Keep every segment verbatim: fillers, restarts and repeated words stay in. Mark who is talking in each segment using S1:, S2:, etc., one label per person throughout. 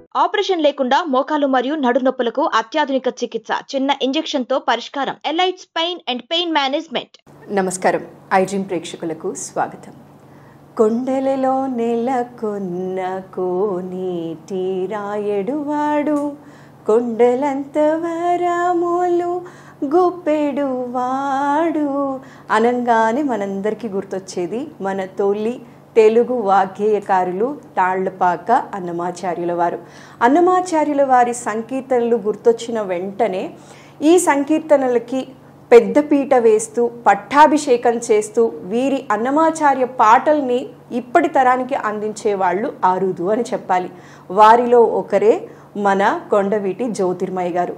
S1: Operation లేకుండా మోకాలు మరియు నడు నొప్పులకు అత్యాధునిక చికిత్స, చిన్న ఇంజెక్షన్ తో పరిష్కారం. Elites pain and pain management.
S2: నమస్కారం. ఐ డ్రీమ్ ప్రేక్షకులకు స్వాగతం. కొండలలో నెలకొన్న కోనేటి రాయడువాడు, కొండలంత వరములు గుప్పెడువాడు అనంగానే మనందరికీ గుర్తొచ్చేది మన తొలి తెలుగు వాగ్గేయకారులు తాళ్లపాక అన్నమాచార్యుల వారు. అన్నమాచార్యుల వారి సంకీర్తనలు గుర్తొచ్చిన వెంటనే ఈ సంకీర్తనలకి పెద్దపీట వేస్తూ పట్టాభిషేకం చేస్తూ వీరి అన్నమాచార్య పాటల్ని ఇప్పటి తరానికి అందించేవాళ్ళు అరుదు అని చెప్పాలి. వారిలో ఒకరే మన కొండవీటి జ్యోతిర్మయ్య గారు.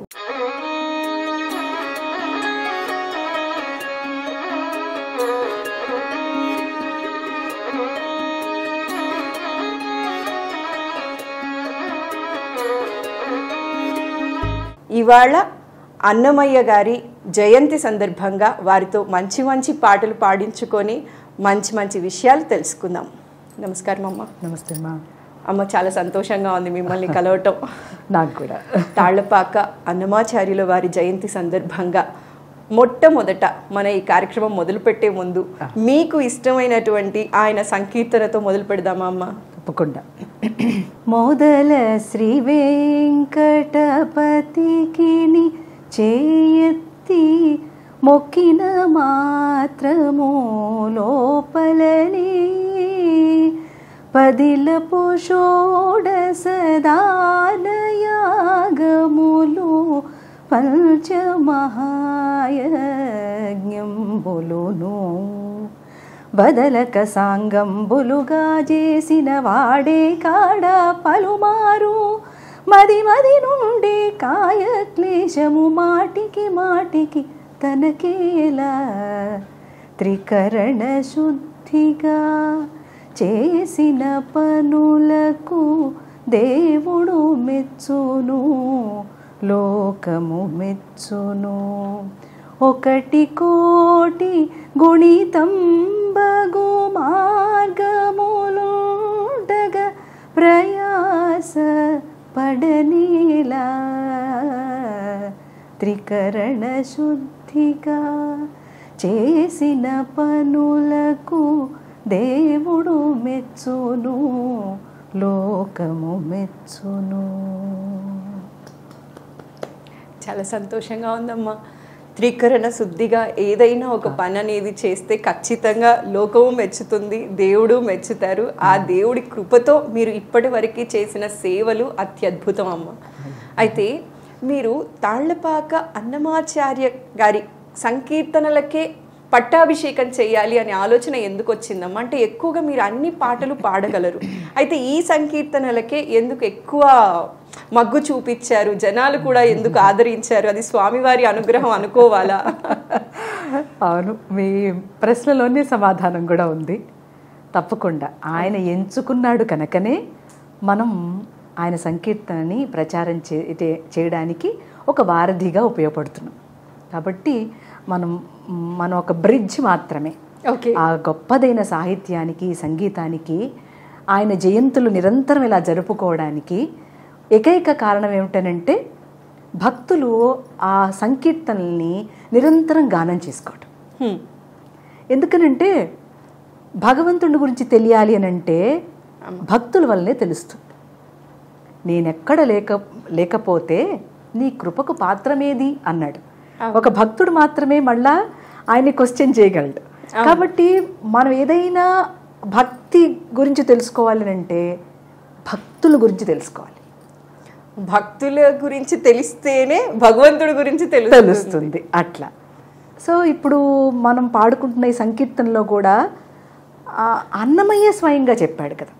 S2: ఇవాళ అన్నమయ్య గారి జయంతి సందర్భంగా వారితో మంచి మంచి పాటలు పాడించుకొని మంచి మంచి విషయాలు తెలుసుకుందాం. నమస్కారం అమ్మ.
S3: నమస్తే అమ్మా.
S2: అమ్మ, చాలా సంతోషంగా ఉంది మిమ్మల్ని కలవటం.
S3: నాకు కూడా.
S2: తాళ్లపాక అన్నమాచార్యుల వారి జయంతి సందర్భంగా మొట్టమొదట మన ఈ కార్యక్రమం మొదలుపెట్టే ముందు మీకు ఇష్టమైనటువంటి ఆయన సంకీర్తనతో మొదలు పెడదామా అమ్మ?
S3: తప్పకుండా. మొదల శ్రీ వెంకటపతికి చేయెత్తి మొక్కిన మాత్రము లోపలనే పదిలపు షోడశదానయాగములు పంచమహాయజ్ఞంబులును బదలక సాంగంబులుగా చేసిన వాడే కాడ పలుమారు మది మది నుండి కాయ క్లేశము మాటికి మాటికి తనకేలా త్రికరణ శుద్ధిగా చేసిన పనులకు దేవుడు మెచ్చును, లోకము మెచ్చును. ఒకటి కోటి గుణితం బగు మార్గములుండగా ప్రయాస పడనీలా త్రికరణ శుద్ధిగా చేసిన పనులకు దేవుడు మెచ్చును, లోకము మెచ్చును.
S2: చాలా సంతోషంగా ఉందమ్మా. త్రికరణ శుద్ధిగా ఏదైనా ఒక పని అనేది చేస్తే ఖచ్చితంగా లోకము మెచ్చుతుంది, దేవుడు మెచ్చుతారు. ఆ దేవుడి కృపతో మీరు ఇప్పటి వరకు చేసిన సేవలు అత్యద్భుతం అమ్మ. అయితే మీరు తాళ్లపాక అన్నమాచార్య గారి సంకీర్తనలకే పట్టాభిషేకం చేయాలి అనే ఆలోచన ఎందుకు వచ్చిందమ్మా? అంటే ఎక్కువగా మీరు అన్ని పాటలు పాడగలరు, అయితే ఈ సంకీర్తనలకే ఎందుకు ఎక్కువ మగ్గు చూపించారు? జనాలు కూడా ఎందుకు ఆదరించారు? అది స్వామివారి అనుగ్రహం అనుకోవాలా?
S3: అవును, మీ ప్రశ్నలోనే సమాధానం కూడా ఉంది. తప్పకుండా ఆయన ఎంచుకున్నాడు కనుకనే మనం ఆయన సంకీర్తనని ప్రచారం చే చేయడానికి ఒక వారధిగా ఉపయోగపడుతున్నాం. కాబట్టి మనం మనం ఒక బ్రిడ్జ్ మాత్రమే.
S2: ఓకే.
S3: ఆ గొప్పదైన సాహిత్యానికి, సంగీతానికి, ఆయన జయంతులు నిరంతరం ఇలా జరుపుకోవడానికి ఏకైక కారణం ఏమిటనంటే భక్తులు ఆ సంకీర్తనల్ని నిరంతరం గానం చేసుకోవటం. ఎందుకనంటే భగవంతుడి గురించి తెలియాలి అని అంటే భక్తుల వల్లనే తెలుస్తుంది. నేనెక్కడ లేక లేకపోతే నీ కృపకు పాత్రమేది అన్నాడు. ఒక భక్తుడు మాత్రమే మళ్ళా ఆయన్ని క్వశ్చన్ చేయగలడు. కాబట్టి మనం ఏదైనా భక్తి గురించి తెలుసుకోవాలి అంటే భక్తుల గురించి తెలుసుకోవాలి.
S2: భక్తుల గురించి తెలిస్తేనే భగవంతుడి గురించి తెలుస్తుంది.
S3: అట్లా. సో ఇప్పుడు మనం పాడుకుంటున్న ఈ సంకీర్తనలో కూడా అన్నమయ్య స్వయంగా చెప్పాడు కదా,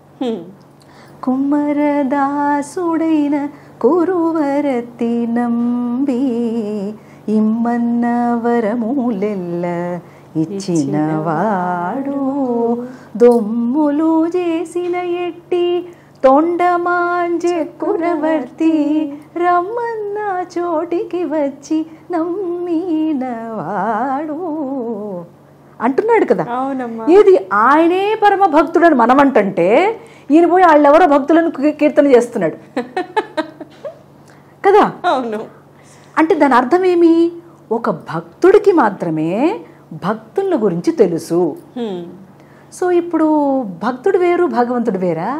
S3: కుమ్మరదాసుడైన కురువరతి నంబి ఇమ్మన్న వరములెల్ల ఇచ్చినవాడు దొమ్ములు చేసిన ఎట్టి తొండమాంజె కురవర్తి రమ్మన్న చోటికి వచ్చి నమ్మినవాడు అంటున్నాడు కదా. ఇది ఆయనే పరమ భక్తుడని మనం అంటుంటే ఈయన పోయి వాళ్ళెవరో భక్తులను కీర్తన చేస్తున్నాడు. కదా.
S2: అవును.
S3: అంటే దాని అర్థం ఏమి? ఒక భక్తుడికి మాత్రమే భక్తుల గురించి తెలుసు. సో ఇప్పుడు భక్తుడు వేరు, భగవంతుడు వేరా?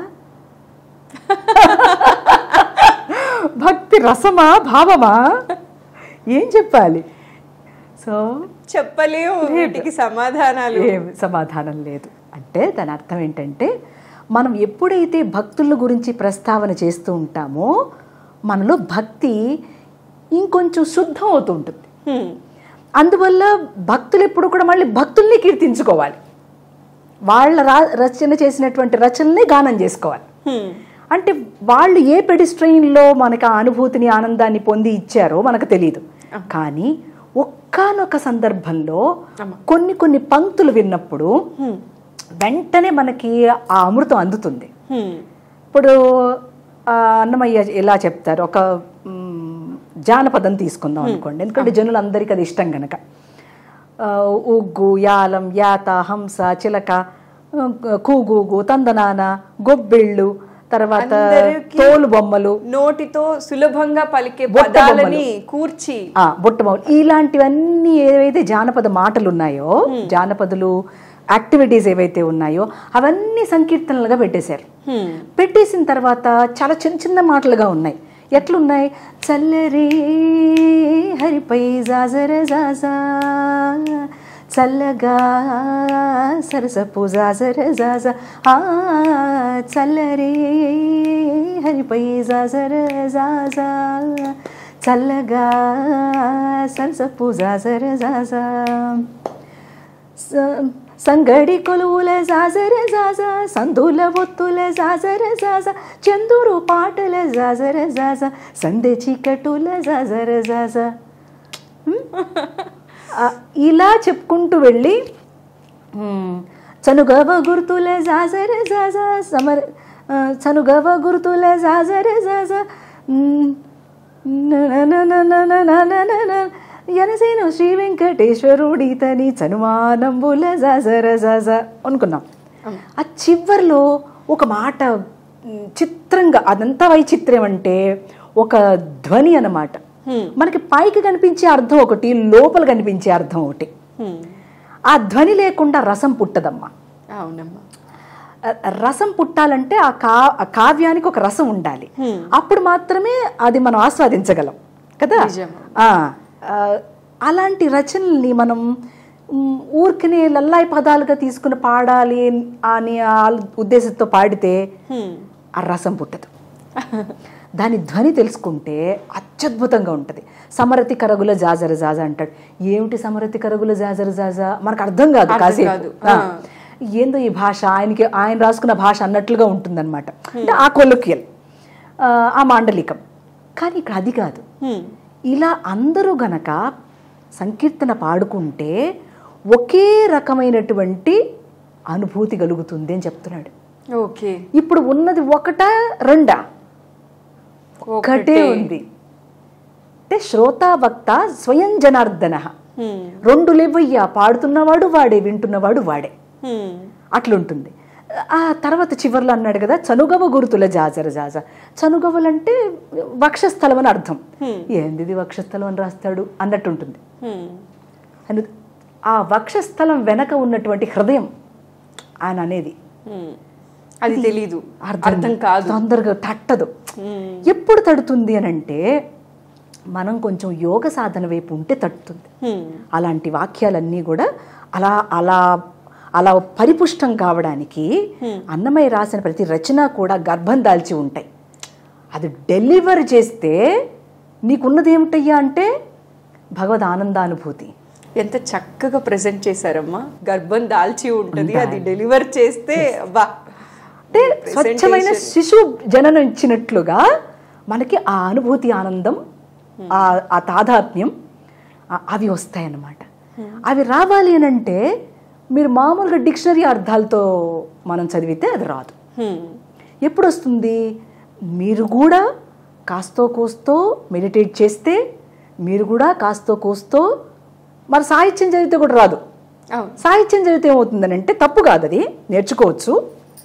S3: భక్తి రసమా, భావమా? ఏం చెప్పాలి? సో
S2: చెప్పలేము, వీటికి సమాధానాలు
S3: ఏం సమాధానం లేదు. అంటే దాని అర్థం ఏంటంటే, మనం ఎప్పుడైతే భక్తుల గురించి ప్రస్తావన చేస్తూ ఉంటామో మనలో భక్తి ఇంకొంచెం శుద్ధం అవుతూ ఉంటుంది. అందువల్ల భక్తులు ఎప్పుడు కూడా మళ్ళీ భక్తుల్ని కీర్తించుకోవాలి, వాళ్ళ రా రచన చేసినటువంటి రచనల్ని గానం చేసుకోవాలి. అంటే వాళ్ళు ఏ పెడిస్ట్రెయిన్లో మనకు ఆ అనుభూతిని, ఆనందాన్ని పొంది ఇచ్చారో మనకు తెలియదు. కానీ ఒక్కనొక సందర్భంలో కొన్ని కొన్ని పంక్తులు విన్నప్పుడు వెంటనే మనకి ఆ అమృతం అందుతుంది. ఇప్పుడు అన్నమయ్య ఎలా చెప్తారు, ఒక జానపదం తీసుకుందాం అనుకోండి, ఎందుకంటే జనులందరికీ అది ఇష్టం గనక. ఉగ్గు, యాలం, యాత, హంస, చిలక, కూగూగు, తందనాన, గొబ్బిళ్ళు, తర్వాత తోలు బొమ్మలు,
S2: నోటితో సులభంగా పలికే పదాలని కూర్చి
S3: బుట్ట బొమ్మలు, ఇలాంటివన్నీ ఏవైతే జానపద మాటలు ఉన్నాయో, జానపదులు యాక్టివిటీస్ ఏవైతే ఉన్నాయో అవన్నీ సంకీర్తనలుగా పెట్టేశారు. పెట్టేసిన తర్వాత చాలా చిన్న చిన్న మాటలుగా ఉన్నాయి. ఎట్లున్నాయి? చల్లరే హరిపై జాజర జాజా, చల్లగా సరసపు జాజర జాజా, ఆ చల్లరే హరిపై జాజర జాజా, చల్లగా సరసపు జాజర జాజా, సంగడి కొలువుల జాజర జాజా, సందుల ఒత్తుల జాజర జాజా, చందూరు పాటల జాజర జాజా, సందె చీకటుల జాజర జాజా. ఇలా చెప్పుకుంటూ వెళ్ళి చనుగవ గుర్తుల జాజర జాజా, సమర చనుగవ గుర్తుల జాజర జాజా, ఎనసేను శ్రీ వెంకటేశ్వరుడితని చనుమానంబుల జాజర జాజా అనుకున్నాం. ఆ చివరిలో ఒక మాట చిత్రంగా, అదంతా వైచిత్రం అంటే ఒక ధ్వని అన్నమాట. మనకి పైకి కనిపించే అర్థం ఒకటి, లోపల కనిపించే అర్థం ఒకటి. ఆ ధ్వని లేకుండా రసం పుట్టదమ్మా.
S2: అవునమ్మా.
S3: రసం పుట్టాలంటే ఆ కా కావ్యానికి ఒక రసం ఉండాలి, అప్పుడు మాత్రమే అది మనం ఆస్వాదించగలం కదా. అలాంటి రచనల్ని మనం ఊరికనే లల్లాయి పదాలుగా తీసుకుని పాడాలి అని ఆ ఉద్దేశంతో పాడితే ఆ రసం పుట్టదు. దాని ధ్వని తెలుసుకుంటే అత్యద్భుతంగా ఉంటుంది. సమరతి కరగుల జాజర జాజా అంటాడు. ఏమిటి సమరతి కరగుల జాజర జాజా? మనకు అర్థం కాదు కాసేపు. ఏందో ఈ భాష, ఆయనకి ఆయన రాసుకున్న భాష అన్నట్లుగా ఉంటుందన్నమాట. అంటే ఆ కొలొక్యల్, ఆ మాండలికం. కానీ ఇక్కడ అది కాదు. ఇలా అందరూ గనక సంకీర్తన పాడుకుంటే ఒకే రకమైనటువంటి అనుభూతి కలుగుతుంది అని చెప్తున్నాడు.
S2: ఓకే.
S3: ఇప్పుడు ఉన్నది ఒకటా రెండా? ఒకటే ఉంది. అంటే శ్రోత వక్త స్వయం జనార్దన, రెండు లేవయ్యా, పాడుతున్నవాడు వాడే, వింటున్నవాడు వాడే, అట్లుంటుంది. ఆ తర్వాత చివర్లో అన్నాడు కదా, చనుగవ గురుతుల జాజర జాజా. చనుగవలంటే వక్షస్థలం అని అర్థం. ఏంది వక్షస్థలం అని రాస్తాడు అన్నట్టుంటుంది. ఆ వక్షస్థలం వెనక ఉన్నటువంటి హృదయం ఆయన అనేది
S2: అది తెలీదు, అర్థం కాదు,
S3: తొందరగా తట్టదు. ఎప్పుడు తడుతుంది అని అంటే మనం కొంచెం యోగ సాధన వైపు ఉంటే తట్టుతుంది. అలాంటి వాక్యాలన్నీ కూడా అలా అలా అలా పరిపుష్టం కావడానికి అన్నమయ్య రాసిన ప్రతి రచన కూడా గర్భం దాల్చి ఉంటాయి. అది డెలివర్ చేస్తే నీకున్నది ఏమిటయ్యా అంటే భగవద్ ఆనందానుభూతి.
S2: ఎంత చక్కగా ప్రజెంట్ చేశారమ్మా. గర్భం దాల్చి ఉంటుంది, అది డెలివర్ చేస్తే బా
S3: అంటే స్వచ్ఛమైన శిశువు జననం ఇచ్చినట్లుగా మనకి ఆ అనుభూతి, ఆనందం, ఆ తాదాత్మ్యం అవి వస్తాయన్నమాట. అవి రావాలి అని అంటే మీరు మామూలుగా డిక్షనరీ అర్థాలతో మనం చదివితే అది రాదు. ఎప్పుడు వస్తుంది? మీరు కూడా కాస్తో కోస్తో మెడిటేట్ చేస్తే, మీరు కూడా కాస్తో కోస్తో, మరి సాహిత్యం చదివితే కూడా రాదు. సాహిత్యం చదివితే ఏమవుతుందని అంటే తప్పు కాదు, అది నేర్చుకోవచ్చు.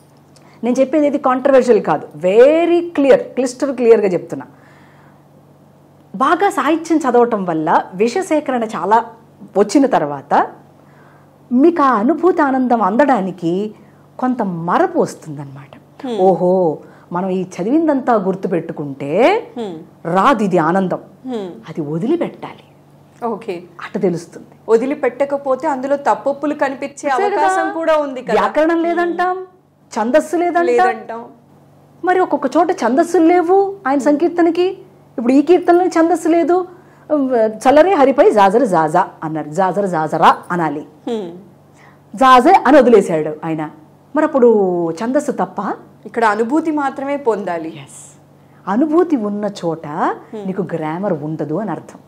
S3: నేను చెప్పేది ఇది కాంట్రవర్షియల్ కాదు, వెరీ క్లియర్, క్లిస్టర్ క్లియర్గా చెప్తున్నా. బాగా సాహిత్యం చదవటం వల్ల విషసేకరణ చాలా వచ్చిన తర్వాత మీకు ఆ అనుభూతి ఆనందం అందడానికి కొంత మరపు వస్తుందన్నమాట. ఓహో, మనం ఈ చదివిందంతా గుర్తుపెట్టుకుంటే రాదు ఇది ఆనందం, అది వదిలిపెట్టాలి.
S2: ఓకే,
S3: అట తెలుస్తుంది.
S2: వదిలిపెట్టకపోతే అందులో తప్పులు కనిపించే అవకాశం కూడా ఉంది.
S3: వ్యాకరణం లేదంటాం, ఛందస్సు లేదంటాం. మరి ఒక్కొక్క చోట ఛందస్సులు లేవు ఆయన సంకీర్తనకి. ఇప్పుడు ఈ కీర్తనలో ఛందస్సు లేదు. చల్లరే హరిపై జాజరు జాజా అన్నారు, జాజరు జాజరా అనాలి, జాజే అని వదిలేశాడు ఆయన. మరి అప్పుడు ఛందస్సు తప్ప?
S2: ఇక్కడ అనుభూతి మాత్రమే పొందాలి.
S3: అనుభూతి ఉన్న చోట నీకు గ్రామర్ ఉండదు అని అర్థం.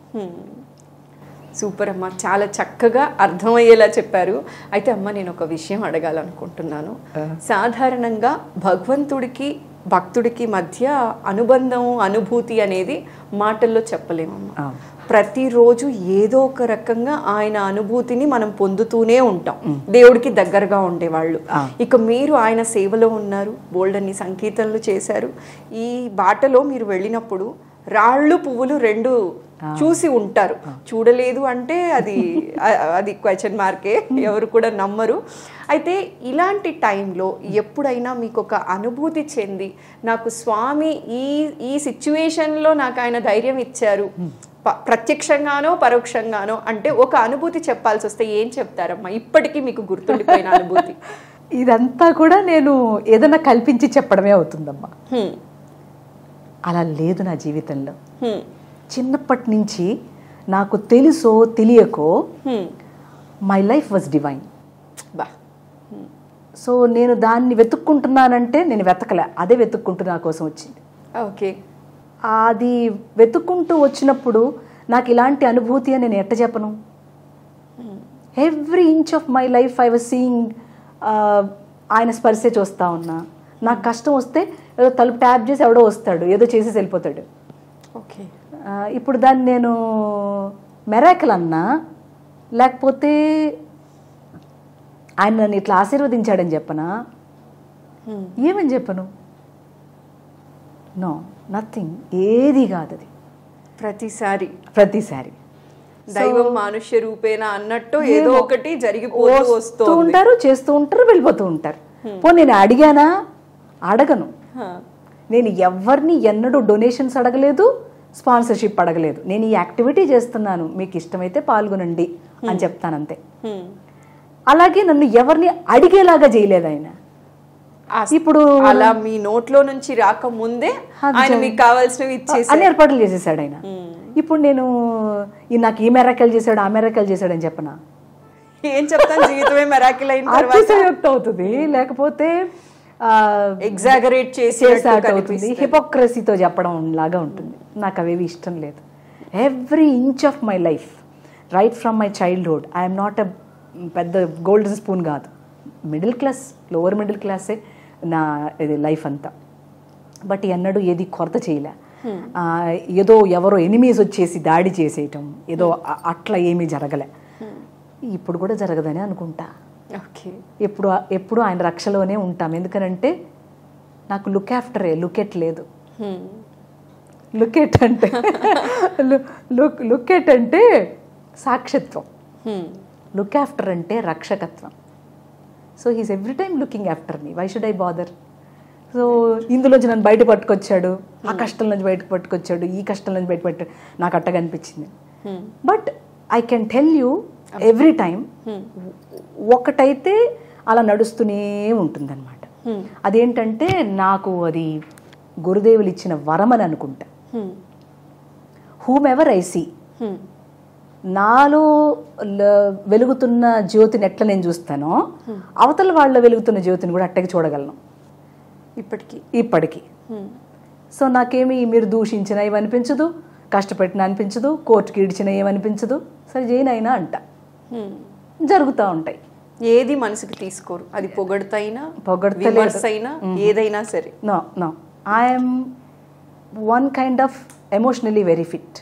S2: సూపర్ అమ్మ, చాలా చక్కగా అర్థమయ్యేలా చెప్పారు. అయితే అమ్మ, నేను ఒక విషయం అడగాలనుకుంటున్నాను. సాధారణంగా భగవంతుడికి భక్తుడికి మధ్య అనుబంధం, అనుభూతి అనేది మాటల్లో చెప్పలేమమ్మా. ప్రతిరోజు ఏదో ఒక రకంగా ఆయన అనుభూతిని మనం పొందుతూనే ఉంటాం, దేవుడికి దగ్గరగా ఉండేవాళ్ళు. ఇక మీరు ఆయన సేవలో ఉన్నారు, బోల్డన్ని సంకీర్తనలు చేశారు. ఈ బాటలో మీరు వెళ్ళినప్పుడు రాళ్ళు పువ్వులు రెండు చూసి ఉంటారు. చూడలేదు అంటే అది అది క్వశ్చన్ మార్కే, ఎవరు కూడా నమ్మరు. అయితే ఇలాంటి టైంలో ఎప్పుడైనా మీకు ఒక అనుభూతి చెంది, నాకు స్వామి ఈ ఈ సిచ్యువేషన్లో నాకు ఆయన ధైర్యం ఇచ్చారు, ప్రత్యక్షంగానో పరోక్షంగానో అంటే ఒక అనుభూతి చెప్పాల్సి వస్తే ఏం చెప్తారమ్మా? ఇప్పటికీ మీకు గుర్తుండిపోయిన అనుభూతి.
S3: ఇదంతా కూడా నేను ఏదైనా కల్పించి చెప్పడమే అవుతుందమ్మా. అలా లేదు నా జీవితంలో. చిన్నప్పటి నుంచి నాకు తెలుసో తెలియకో మై లైఫ్ వాజ్ డివైన్.
S2: బా
S3: సో నేను దాన్ని వెతుక్కుంటున్నానంటే నేను వెతకలే, అదే వెతుక్కుంటూ నా కోసం వచ్చింది.
S2: ఓకే,
S3: అది వెతుక్కుంటూ వచ్చినప్పుడు నాకు ఇలాంటి అనుభూతి అని నేను ఎట్ట చెప్పను? Every inch of my life I was seeing ఆయన స్పర్శే చూస్తూ ఉన్నా. నాకు కష్టం వస్తే ఏదో తలుపు ట్యాప్ చేసి ఎవడో వస్తాడు, ఏదో చేసేసి వెళ్ళిపోతాడు.
S2: ఓకే,
S3: ఇప్పుడు దాన్ని నేను మెరాకిల్ అన్నా, లేకపోతే ఆయన నన్ను ఇట్లా ఆశీర్వదించాడని చెప్పనా? ఏమని చెప్పను? నో, నథింగ్, ఏది కాదు అది.
S2: ప్రతిసారి
S3: ప్రతిసారి
S2: దైవం మానుష్య రూపేణ అన్నట్టు ఏదో ఒకటి జరిగిపోతూ వస్తూ
S3: ఉంటారు, చేస్తూ ఉంటారు, వెళ్ళిపోతూ ఉంటారు. పో నేను అడిగానా? అడగను. నేను ఎవరిని ఎన్నడూ డొనేషన్స్ అడగలేదు, స్పాన్సర్షిప్ అడగలేదు. నేను ఈ యాక్టివిటీ చేస్తున్నాను, మీకు ఇష్టమైతే పాల్గొనండి అని చెప్తానంతే. అలాగే నన్ను ఎవరిని అడిగేలాగా చేయలేదు ఆయన.
S2: ఇప్పుడు అలా మీ నోట్లో నుంచి రాకముందే ఆయన మీకు కావాల్సినవి ఇచ్చేసి
S3: అన్ని ఏర్పాట్లు చేసేసాడు ఆయన. ఇప్పుడు నేను నాకు ఈ మెరాకిల్ చేశాడు, ఆ మెరాకిల్ చేశాడు అని చెప్పనా?
S2: ఏం చెప్తాను? జీవితమే మెరాకిల్ అయిన తర్వాత
S3: అతిశయోక్తి అవుతుంది, లేకపోతే
S2: ఎగ్జాగరేట్ చేసి
S3: హిపోక్రసీతో చెప్పడం లాగా ఉంటుంది. నాకు అవేవి ఇష్టం లేదు. Every inch of my life, right from my childhood, I'm not a పెద్ద గోల్డెన్ స్పూన్ కాదు, మిడిల్ క్లాస్, లోవర్ మిడిల్ క్లాసే నా ఇది లైఫ్ అంతా. బట్ ఎన్నడూ ఏది కొరత చేయలే. ఏదో ఎవరో ఎనిమీస్ వచ్చేసి దాడి చేసేయటం ఏదో అట్లా ఏమీ జరగలే. ఇప్పుడు కూడా జరగదని అనుకుంటా.
S2: ఓకే,
S3: ఎప్పుడు ఎప్పుడు ఆయన రక్షలోనే ఉంటాం. ఎందుకనంటే నాకు లుక్ ఆఫ్టరే, లుకెట్ లేదు. లుకెట్ అంటే లుక్ లుకెట్ అంటే సాక్షిత్వం, లుక్ ఆఫ్టర్ అంటే రక్షకత్వం. So he's every time looking after me, why should I bother? So ఇందులోంచి నన్ను బయట పట్టుకొచ్చాడు, ఆ కష్టం నుంచి బయటకు పట్టుకొచ్చాడు, ఈ కష్టం నుంచి బయట పట్టాడు, నాకు అట్టగా అనిపించింది. But I can tell you every time ఒకటైతే అలా నడుస్తూనే ఉంటుందన్నమాట. అదేంటంటే నాకు అది గురుదేవులు ఇచ్చిన వరం అని అనుకుంటా. హూమ్ ఎవర్ ఐ సీ, నాలో వెలుగుతున్న జ్యోతిని ఎట్లా నేను చూస్తానో అవతల వాళ్ళ వెలుగుతున్న జ్యోతిని కూడా అట్టకి చూడగలను
S2: ఇప్పటికీ
S3: ఇప్పటికీ. సో నాకేమి మీరు దూషించిన ఏమనిపించదు, కష్టపెట్టిన అనిపించదు, కోర్టుకి ఇడిచిన ఏమనిపించదు. సరే జైనైనా అంట జరుగుతూ ఉంటాయి.
S2: ఏది మనసుకి తీసుకోరు, అది పొగడతైనా
S3: పొగడతైనా
S2: ఏదైనా సరే.
S3: No no, I'm one kind of emotionally very fit.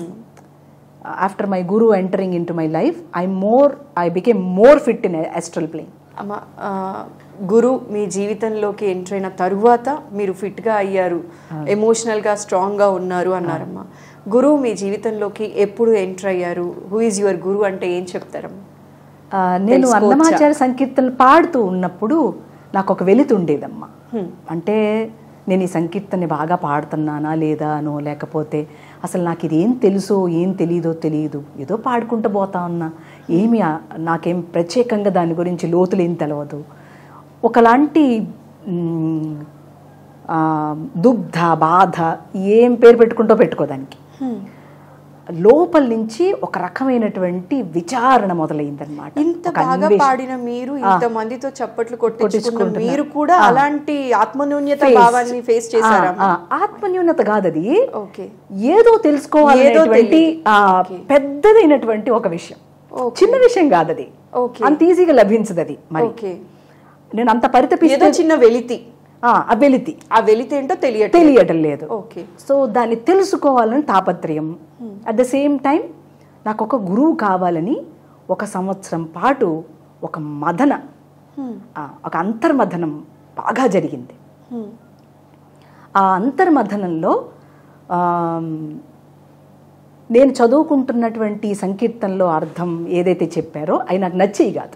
S3: After my guru entering in to my life I more I became more fit in astral plane.
S2: అమ్మ, గురు మీ జీవితంలోకి ఎంటర్ అయిన తరువాత మీరు ఫిట్గా అయ్యారు, ఎమోషనల్గా స్ట్రాంగ్గా ఉన్నారు అన్నారమ్మా. గురువు మీ జీవితంలోకి ఎప్పుడు ఎంటర్ అయ్యారు? హూ ఈజ్ యువర్ గురువు అంటే ఏం చెప్తారమ్మా?
S3: నేను అన్నమాచార్య సంకీర్తనలు పాడుతూ ఉన్నప్పుడు నాకు ఒక వెలితి ఉండేదమ్మా. అంటే నేను ఈ సంకీర్తనని బాగా పాడుతున్నానా లేదా అనో, లేకపోతే అసలు నాకు ఇది ఏం తెలుసో ఏం తెలియదో తెలియదు, ఏదో పాడుకుంటూ పోతా ఉన్నా, ఏమి నాకేం ప్రత్యేకంగా దాని గురించి లోతులు ఏం తెలియదు. ఒకలాంటి దుగ్ధ బాధ ఏం పేరు పెట్టుకుంటూ పెట్టుకోదానికి లోపల నుంచి ఒక రకమైనటువంటి విచారణ మొదలైందనమాట.
S2: ఇంత బాగా పాడిన మీరు, ఇంత మందితో చప్పట్లు కొట్టించుకున్న మీరు కూడా అలాంటి ఆత్మన్యూన్యత భావాన్ని ఫేస్ చేశారా?
S3: ఆత్మన్యూన్యత కాదు అది, ఏదో తెలుసుకోవాలనేటువంటి పెద్దదైనటువంటి ఒక విషయం, చిన్న విషయం కాదు అది, అంత ఈజీగా లభించదు అది. మరి నేను అంత పరితపిస్తే
S2: చిన్న వెలితి,
S3: ఆ వెలితి
S2: ఆ వెలితి ఏంటో తెలియ
S3: తెలియటం లేదు. సో దాన్ని తెలుసుకోవాలని తాపత్రయం. అట్ ద సేమ్ టైం నాకు ఒక గురువు కావాలని ఒక సంవత్సరం పాటు ఒక మదన, ఒక అంతర్మథనం బాగా జరిగింది. ఆ అంతర్మథనంలో నేను చదువుకుంటున్నటువంటి సంకీర్తనలో అర్థం ఏదైతే చెప్పారో అవి నాకు నచ్చేవి కాదు.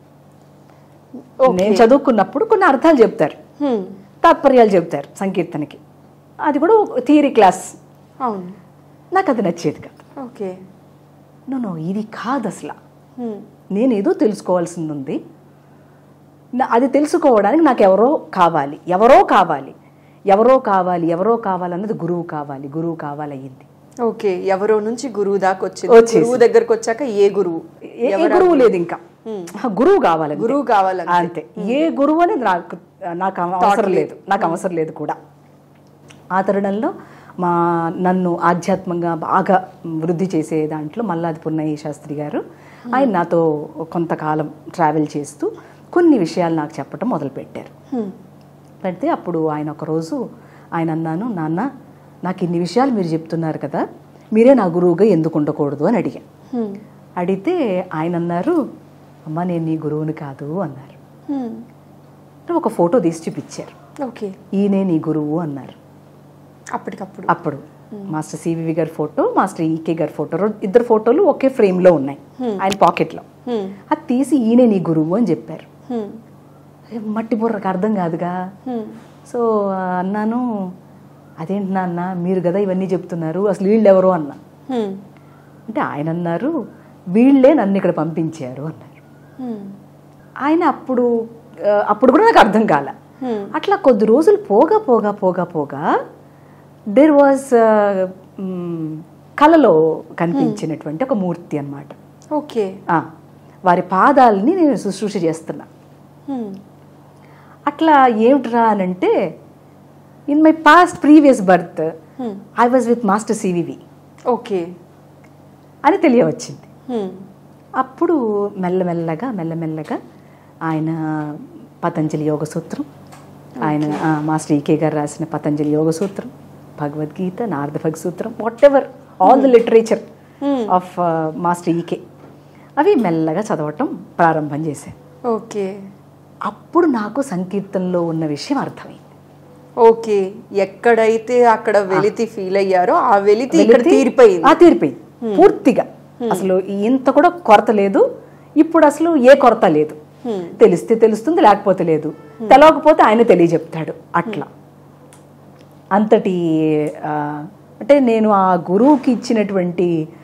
S3: నేను చదువుకున్నప్పుడు కొన్ని అర్థాలు చెప్తారు, తాత్పర్యాలు చెప్తారు సంకీర్తనకి, అది కూడా థియరీ క్లాస్. నాకు అది నచ్చేది కాదు.
S2: ఓకే
S3: నో ఇది కాదు అసలు, నేనేదో తెలుసుకోవాల్సింది ఉంది, అది తెలుసుకోవడానికి నాకు ఎవరో కావాలి, ఎవరో కావాలి ఎవరో కావాలి ఎవరో కావాలన్నది గురువు కావాలి, గురువు కావాలి అయ్యింది.
S2: ఓకే, ఎవరో నుంచి గురువు దాకా వచ్చింది. గురువు దగ్గరకు వచ్చాక ఏ గురువు,
S3: ఏ గురువు లేదు, ఇంకా గురువు కావాలి,
S2: గురువు కావాలి
S3: అంతే. ఏ గురువు అనేది నాకు నాకు అవసరం లేదు, నాకు అవసరం లేదు కూడా. ఆ తరుణంలో మా నన్ను ఆధ్యాత్మంగా బాగా వృద్ధి చేసే దాంట్లో మల్లాది పున్నయ్య శాస్త్రి గారు, ఆయన నాతో కొంతకాలం ట్రావెల్ చేస్తూ కొన్ని విషయాలు నాకు చెప్పడం మొదలుపెట్టారు. పెడితే అప్పుడు ఆయన ఒకరోజు ఆయన అన్నాను, నాన్న నాకు ఇన్ని విషయాలు మీరు చెప్తున్నారు కదా, మీరే నా గురువుగా ఎందుకు ఉండకూడదు అని అడిగాను. అడిగితే ఆయన అన్నారు, అమ్మ నేను నీ గురువుని కాదు అన్నారు. ఒక ఫోటో తీసి చూపించారు.
S2: ఓకే,
S3: ఈయనే నీ గురువు అన్నారు.
S2: అప్పటికప్పుడు
S3: అప్పుడు మాస్టర్ సివివి గారి ఫోటో, మాస్టర్ ఈకే గారి ఫోటో, ఇద్దరు ఫోటోలు ఒకే ఫ్రేమ్లో ఉన్నాయి ఆయన పాకెట్లో. అది తీసి ఈయనే నీ గురువు అని చెప్పారు. మట్టి బుర్రకు అర్థం కాదుగా. సో అన్నాను, అదేంటి నాన్న మీరు కదా ఇవన్నీ చెప్తున్నారు, అసలు వీళ్ళు ఎవరు అన్నా. అంటే ఆయన అన్నారు, వీళ్ళే నన్ను ఇక్కడ పంపించారు అన్నారు. ఆయన అప్పుడు అప్పుడు కూడా నాకు అర్థం కాల. అట్లా కొద్ది రోజులు పోగా పోగా పోగా పోగా దేర్ వాజ్ కళలో కనిపించినటువంటి ఒక మూర్తి అన్నమాట.
S2: ఓకే,
S3: వారి పాదాలని నేను శుశ్రూష చేస్తున్నా. అట్లా ఏమిట్రా అని అంటే, in my past previous birth I was with master CVV.
S2: Okay
S3: అని తెలియవచ్చింది. అప్పుడు మెల్లమెల్లగా మెల్లమెల్లగా ఆయన పతంజలి యోగ సూత్రం, ఆయన మాస్టర్ ఈకే గారు రాసిన పతంజలి యోగ సూత్రం, భగవద్గీత, నారద భగ సూత్రం, whatever all the literature of master ఈకే, అవి మెల్లగా చదవటం ప్రారంభం చేశాను.
S2: ఓకే,
S3: అప్పుడు నాకు సంకీర్తనలో ఉన్న విషయం అర్థమైంది.
S2: ఓకే, ఎక్కడైతే అక్కడ వెలితి ఫీల్ అయ్యారో ఆ వెలితి ఇక్కడ తీరిపోయింది.
S3: ఆ తీరిపోయింది పూర్తిగా. అసలు ఇంత కూడా కొరత లేదు, ఇప్పుడు అసలు ఏ కొరత లేదు. తెలిస్తే తెలుస్తుంది, లేకపోతే లేదు, తెలవకపోతే ఆయన తెలియజెప్తాడు. అట్లా అంతటి అంటే నేను ఆ గురువుకి ఇచ్చినటువంటి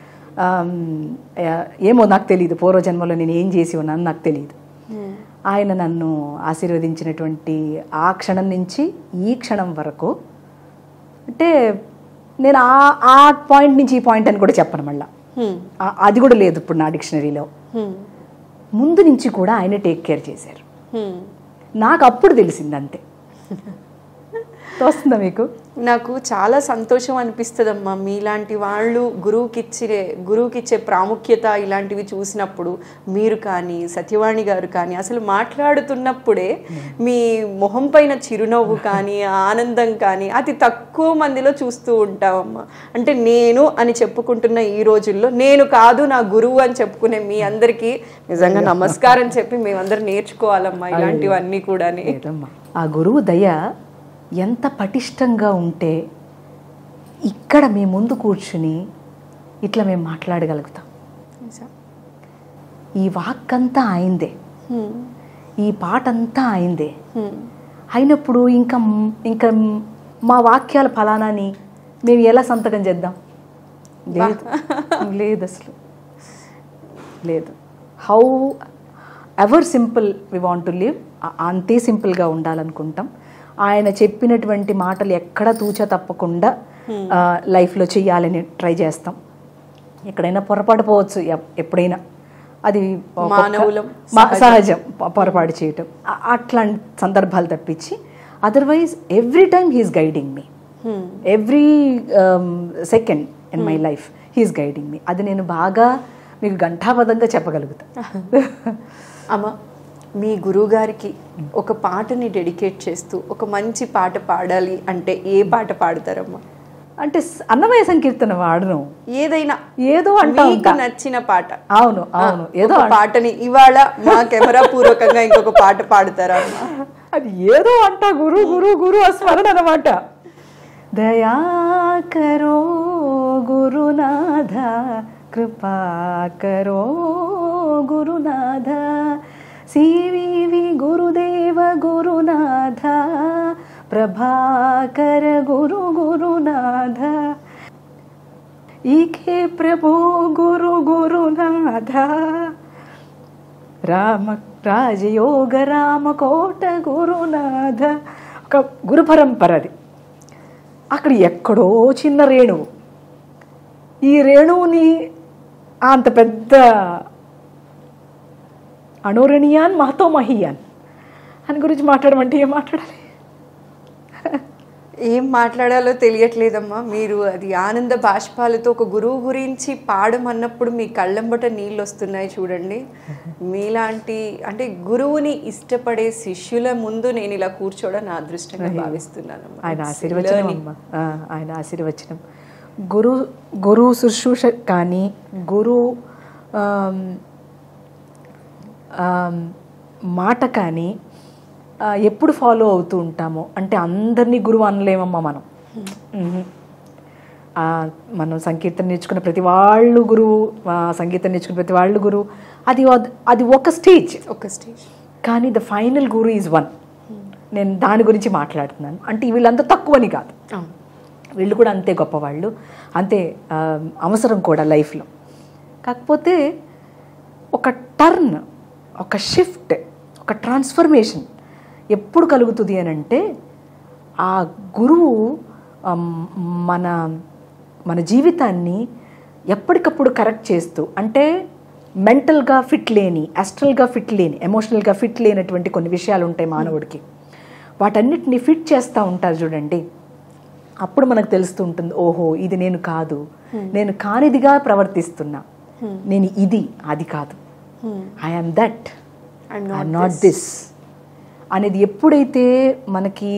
S3: ఏమో నాకు తెలియదు, పూర్వజన్మలో నేను ఏం చేసి ఉన్నాను నాకు తెలియదు. ఆయన నన్ను ఆశీర్వదించినటువంటి ఆ క్షణం నుంచి ఈ క్షణం వరకు, అంటే నేను ఆ ఆ పాయింట్ నుంచి ఈ పాయింట్ అని కూడా చెప్పను, మళ్ళా అది కూడా లేదు ఇప్పుడు నా డిక్షనరీలో. ముందు నుంచి కూడా ఆయన టేక్ కేర్ చేశారు. నాకు అప్పుడు తెలిసింది అంతే. వస్తుందా మీకు?
S2: నాకు చాలా సంతోషం అనిపిస్తుందమ్మా, మీలాంటి వాళ్ళు గురువుకి ఇచ్చే గురువుకి ఇచ్చే ప్రాముఖ్యత ఇలాంటివి చూసినప్పుడు. మీరు కానీ సత్యవాణి గారు కానీ అసలు మాట్లాడుతున్నప్పుడే మీ మొహం పైన చిరునవ్వు కానీ ఆనందం కానీ అతి తక్కువ మందిలో చూస్తూ ఉంటామమ్మా. అంటే నేను అని చెప్పుకుంటున్న ఈ రోజుల్లో నేను కాదు నా గురువు అని చెప్పుకునే మీ అందరికీ నిజంగా నమస్కారం చెప్పి మేమందరం నేర్చుకోవాలమ్మా ఇలాంటివన్నీ కూడా.
S3: ఆ గురువు దయ ఎంత పటిష్టంగా ఉంటే ఇక్కడ మీ ముందు కూర్చుని ఇట్లా మేము మాట్లాడగలుగుతాం. ఈ వాక్ అంతా అయిందే, ఈ పాట అంతా అయిందే. అయినప్పుడు ఇంకా ఇంకా మా వాక్యాల ఫలానాని మేము ఎలా సంతకం చేద్దాం? లేదు లేదు అసలు లేదు. However simple we want to live, అంతే సింపుల్గా ఉండాలనుకుంటాం. ఆయన చెప్పినటువంటి మాటలు ఎక్కడ తూచా తప్పకుండా లైఫ్లో చెయ్యాలని ట్రై చేస్తాం. ఎక్కడైనా పొరపాటు పోవచ్చు, ఎప్పుడైనా అది సహజం పొరపాటు చేయటం, అట్లాంటి సందర్భాలు తప్పించి otherwise every time he's guiding me, every second in my life he's guiding me. అది నేను బాగా మీకు ఘంటాబద్ధంగా చెప్పగలుగుతా.
S2: అమ్మ, మీ గురువుగారికి ఒక పాటని డెడికేట్ చేస్తూ ఒక మంచి పాట పాడాలి అంటే ఏ పాట పాడతారమ్మా?
S3: అంటే అన్నమయ్య సంకీర్తన వాడను, ఏదైనా ఏదో అంటే
S2: నచ్చిన పాట.
S3: అవును అవును, ఏదో
S2: పాటని ఇవాళ మా కెమెరా పూర్వకంగా ఇంకొక పాట పాడతారా?
S3: అది ఏదో అంట గురు గురు గురు స్మరణ అన్నమాట. దయా కరో గురునాథ, కృపా కరో గురునాథ, సివి గురుదేవ గురునాథ, ప్రభాకర గురు గురునాథ, ఈకే ప్రభు గురు గురునాథ, రామ రాజయోగ రామకోట గురునాథ. ఒక గురు పరంపర అది. అక్కడ ఎక్కడో చిన్న రేణువు, ఈ రేణువుని అంత పెద్ద అణురణీయాన్ మహతో మహీయాన్ అని గురించి మాట్లాడమంటే ఏం మాట్లాడాలి?
S2: ఏం మాట్లాడాలో తెలియట్లేదమ్మా. మీరు అది ఆనంద బాష్పాలతో ఒక గురువు గురించి పాడమన్నప్పుడు మీ కళ్ళంబట నీళ్ళు వస్తున్నాయి చూడండి. మీలాంటి అంటే గురువుని ఇష్టపడే శిష్యుల ముందు నేను ఇలా కూర్చోవడం నా అదృష్టంగా భావిస్తున్నాను.
S3: ఆయన ఆశీర్వచనం అమ్మా, ఆయన ఆశీర్వచనం. గురు గురు శుశ్రూష కానీ గురు మాట కానీ ఎప్పుడు ఫాలో అవుతూ ఉంటామో అంటే అందరినీ గురువు అనలేమమ్మా మనం. మనం సంకీర్తన నేర్చుకున్న ప్రతి వాళ్ళు గురువు, సంగీతం నేర్చుకున్న ప్రతి వాళ్ళు గురువు. అది అది ఒక స్టేజ్
S2: ఒక స్టేజ్
S3: కానీ the final guru is one. నేను దాని గురించి మాట్లాడుతున్నాను. అంటే వీళ్ళంతా తక్కువని కాదు, వీళ్ళు కూడా అంతే గొప్పవాళ్ళు, అంతే అవసరం కూడా లైఫ్లో. కాకపోతే ఒక టర్న్, ఒక షిఫ్ట్, ఒక ట్రాన్స్ఫర్మేషన్ ఎప్పుడు కలుగుతుంది అని అంటే ఆ గురువు మన మన జీవితాన్ని ఎప్పటికప్పుడు కరెక్ట్ చేస్తూ, అంటే మెంటల్గా ఫిట్ లేని, అస్ట్రల్గా ఫిట్ లేని, ఎమోషనల్గా ఫిట్ లేనటువంటి కొన్ని విషయాలు ఉంటాయి మానవుడికి. వాటన్నిటిని ఫిట్ చేస్తూ ఉంటారు చూడండి. అప్పుడు మనకు తెలుస్తూ ఉంటుంది, ఓహో ఇది నేను కాదు, నేను కానిదిగా ప్రవర్తిస్తున్నా, నేను ఇది అది కాదు, I'm that, I'm not this అనేది ఎప్పుడైతే మనకి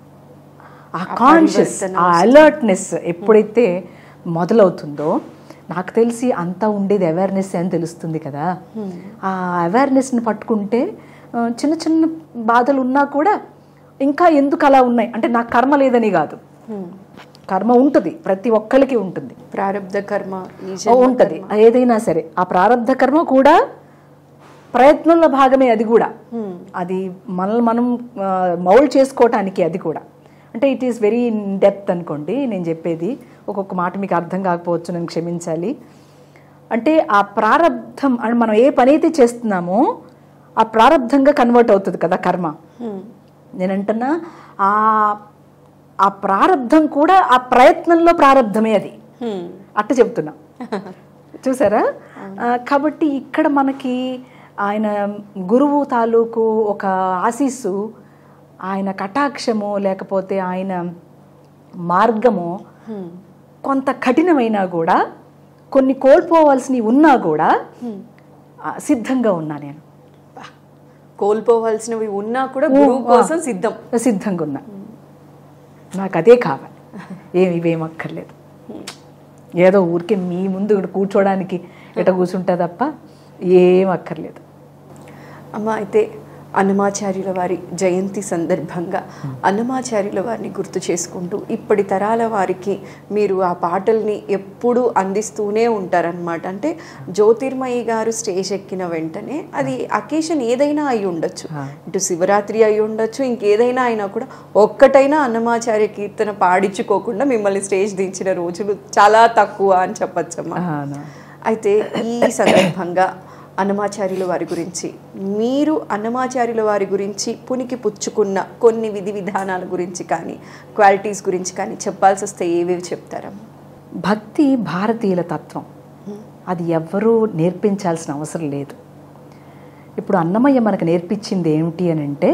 S3: ఆ కాన్షియస్, ఆ అలర్ట్నెస్ ఎప్పుడైతే మొదలవుతుందో, నాకు తెలిసి అంతా ఉండేది అవేర్నెస్ అని తెలుస్తుంది కదా. ఆ అవేర్నెస్ని పట్టుకుంటే చిన్న చిన్న బాధలు ఉన్నా కూడా ఇంకా ఎందుకు అలా ఉన్నాయి అంటే నాకు కర్మ లేదని కాదు, కర్మ ఉంటుంది, ప్రతి ఒక్కరికి ఉంటుంది,
S2: ప్రారబ్ధ కర్మ
S3: ఉంటుంది. ఏదైనా సరే ఆ ప్రారబ్ధ కర్మ కూడా ప్రయత్నంలో భాగమే. అది కూడా అది మనల్ని మనం మౌల్డ్ చేసుకోవటానికి అది కూడా. అంటే it is very in depth అనుకోండి నేను చెప్పేది. ఒక్కొక్క మాట మీకు అర్థం కాకపోవచ్చు, నన్ను క్షమించాలి. అంటే ఆ ప్రారబ్ధం అని మనం ఏ పని అయితే చేస్తున్నామో ఆ ప్రారబ్ధంగా కన్వర్ట్ అవుతుంది కదా కర్మ. నేనంటున్నా ఆ ఆ ప్రారబ్ధం కూడా ఆ ప్రయత్నంలో ప్రారబ్ధమే, అది అట్ట చెప్తున్నా చూసారా. కాబట్టి ఇక్కడ మనకి ఆయన గురువు తాలూకు ఒక ఆశీస్సు, ఆయన కటాక్షము, లేకపోతే ఆయన మార్గము కొంత కఠినమైనా కూడా, కొన్ని కోల్పోవాల్సినవి ఉన్నా కూడా సిద్ధంగా ఉన్నా. నేను
S2: కోల్పోవాల్సినవి ఉన్నా కూడా గురువు కోసం సిద్ధం
S3: సిద్ధంగా ఉన్నా. నాకు అదే కావాలి, ఏమి ఇవేం అక్కర్లేదు. ఏదో ఊరికే మీ ముందు కూర్చోడానికి ఎట కూర్చుంటా తప్ప ఏం అక్కర్లేదు.
S2: అమ్మ, అయితే అన్నమాచార్యుల వారి జయంతి సందర్భంగా అన్నమాచార్యుల వారిని గుర్తు చేసుకుంటూ ఇప్పటి తరాల వారికి మీరు ఆ పాటల్ని ఎప్పుడూ అందిస్తూనే ఉంటారనమాట. అంటే జ్యోతిర్మయి గారు స్టేజ్ ఎక్కిన వెంటనే అది అకేషన్ ఏదైనా అయి ఉండొచ్చు, ఇటు శివరాత్రి అయి ఉండొచ్చు, ఇంకేదైనా అయినా కూడా ఒక్కటైనా అన్నమాచార్య కీర్తన పాడించుకోకుండా మిమ్మల్ని స్టేజ్ దించిన రోజులు చాలా తక్కువ అని చెప్పచ్చమ్మా. అయితే ఈ సందర్భంగా అన్నమాచార్యుల వారి గురించి, మీరు అన్నమాచార్యుల వారి గురించి పునికి పుచ్చుకున్న కొన్ని విధి విధానాల గురించి కానీ క్వాలిటీస్ గురించి కానీ చెప్పాల్సి వస్తే ఏవేవి చెప్తారమ్మా?
S3: భక్తి భారతీయుల తత్వం, అది ఎవ్వరూ నేర్పించాల్సిన అవసరం లేదు. ఇప్పుడు అన్నమయ్య మనకు నేర్పించింది ఏమిటి అని అంటే,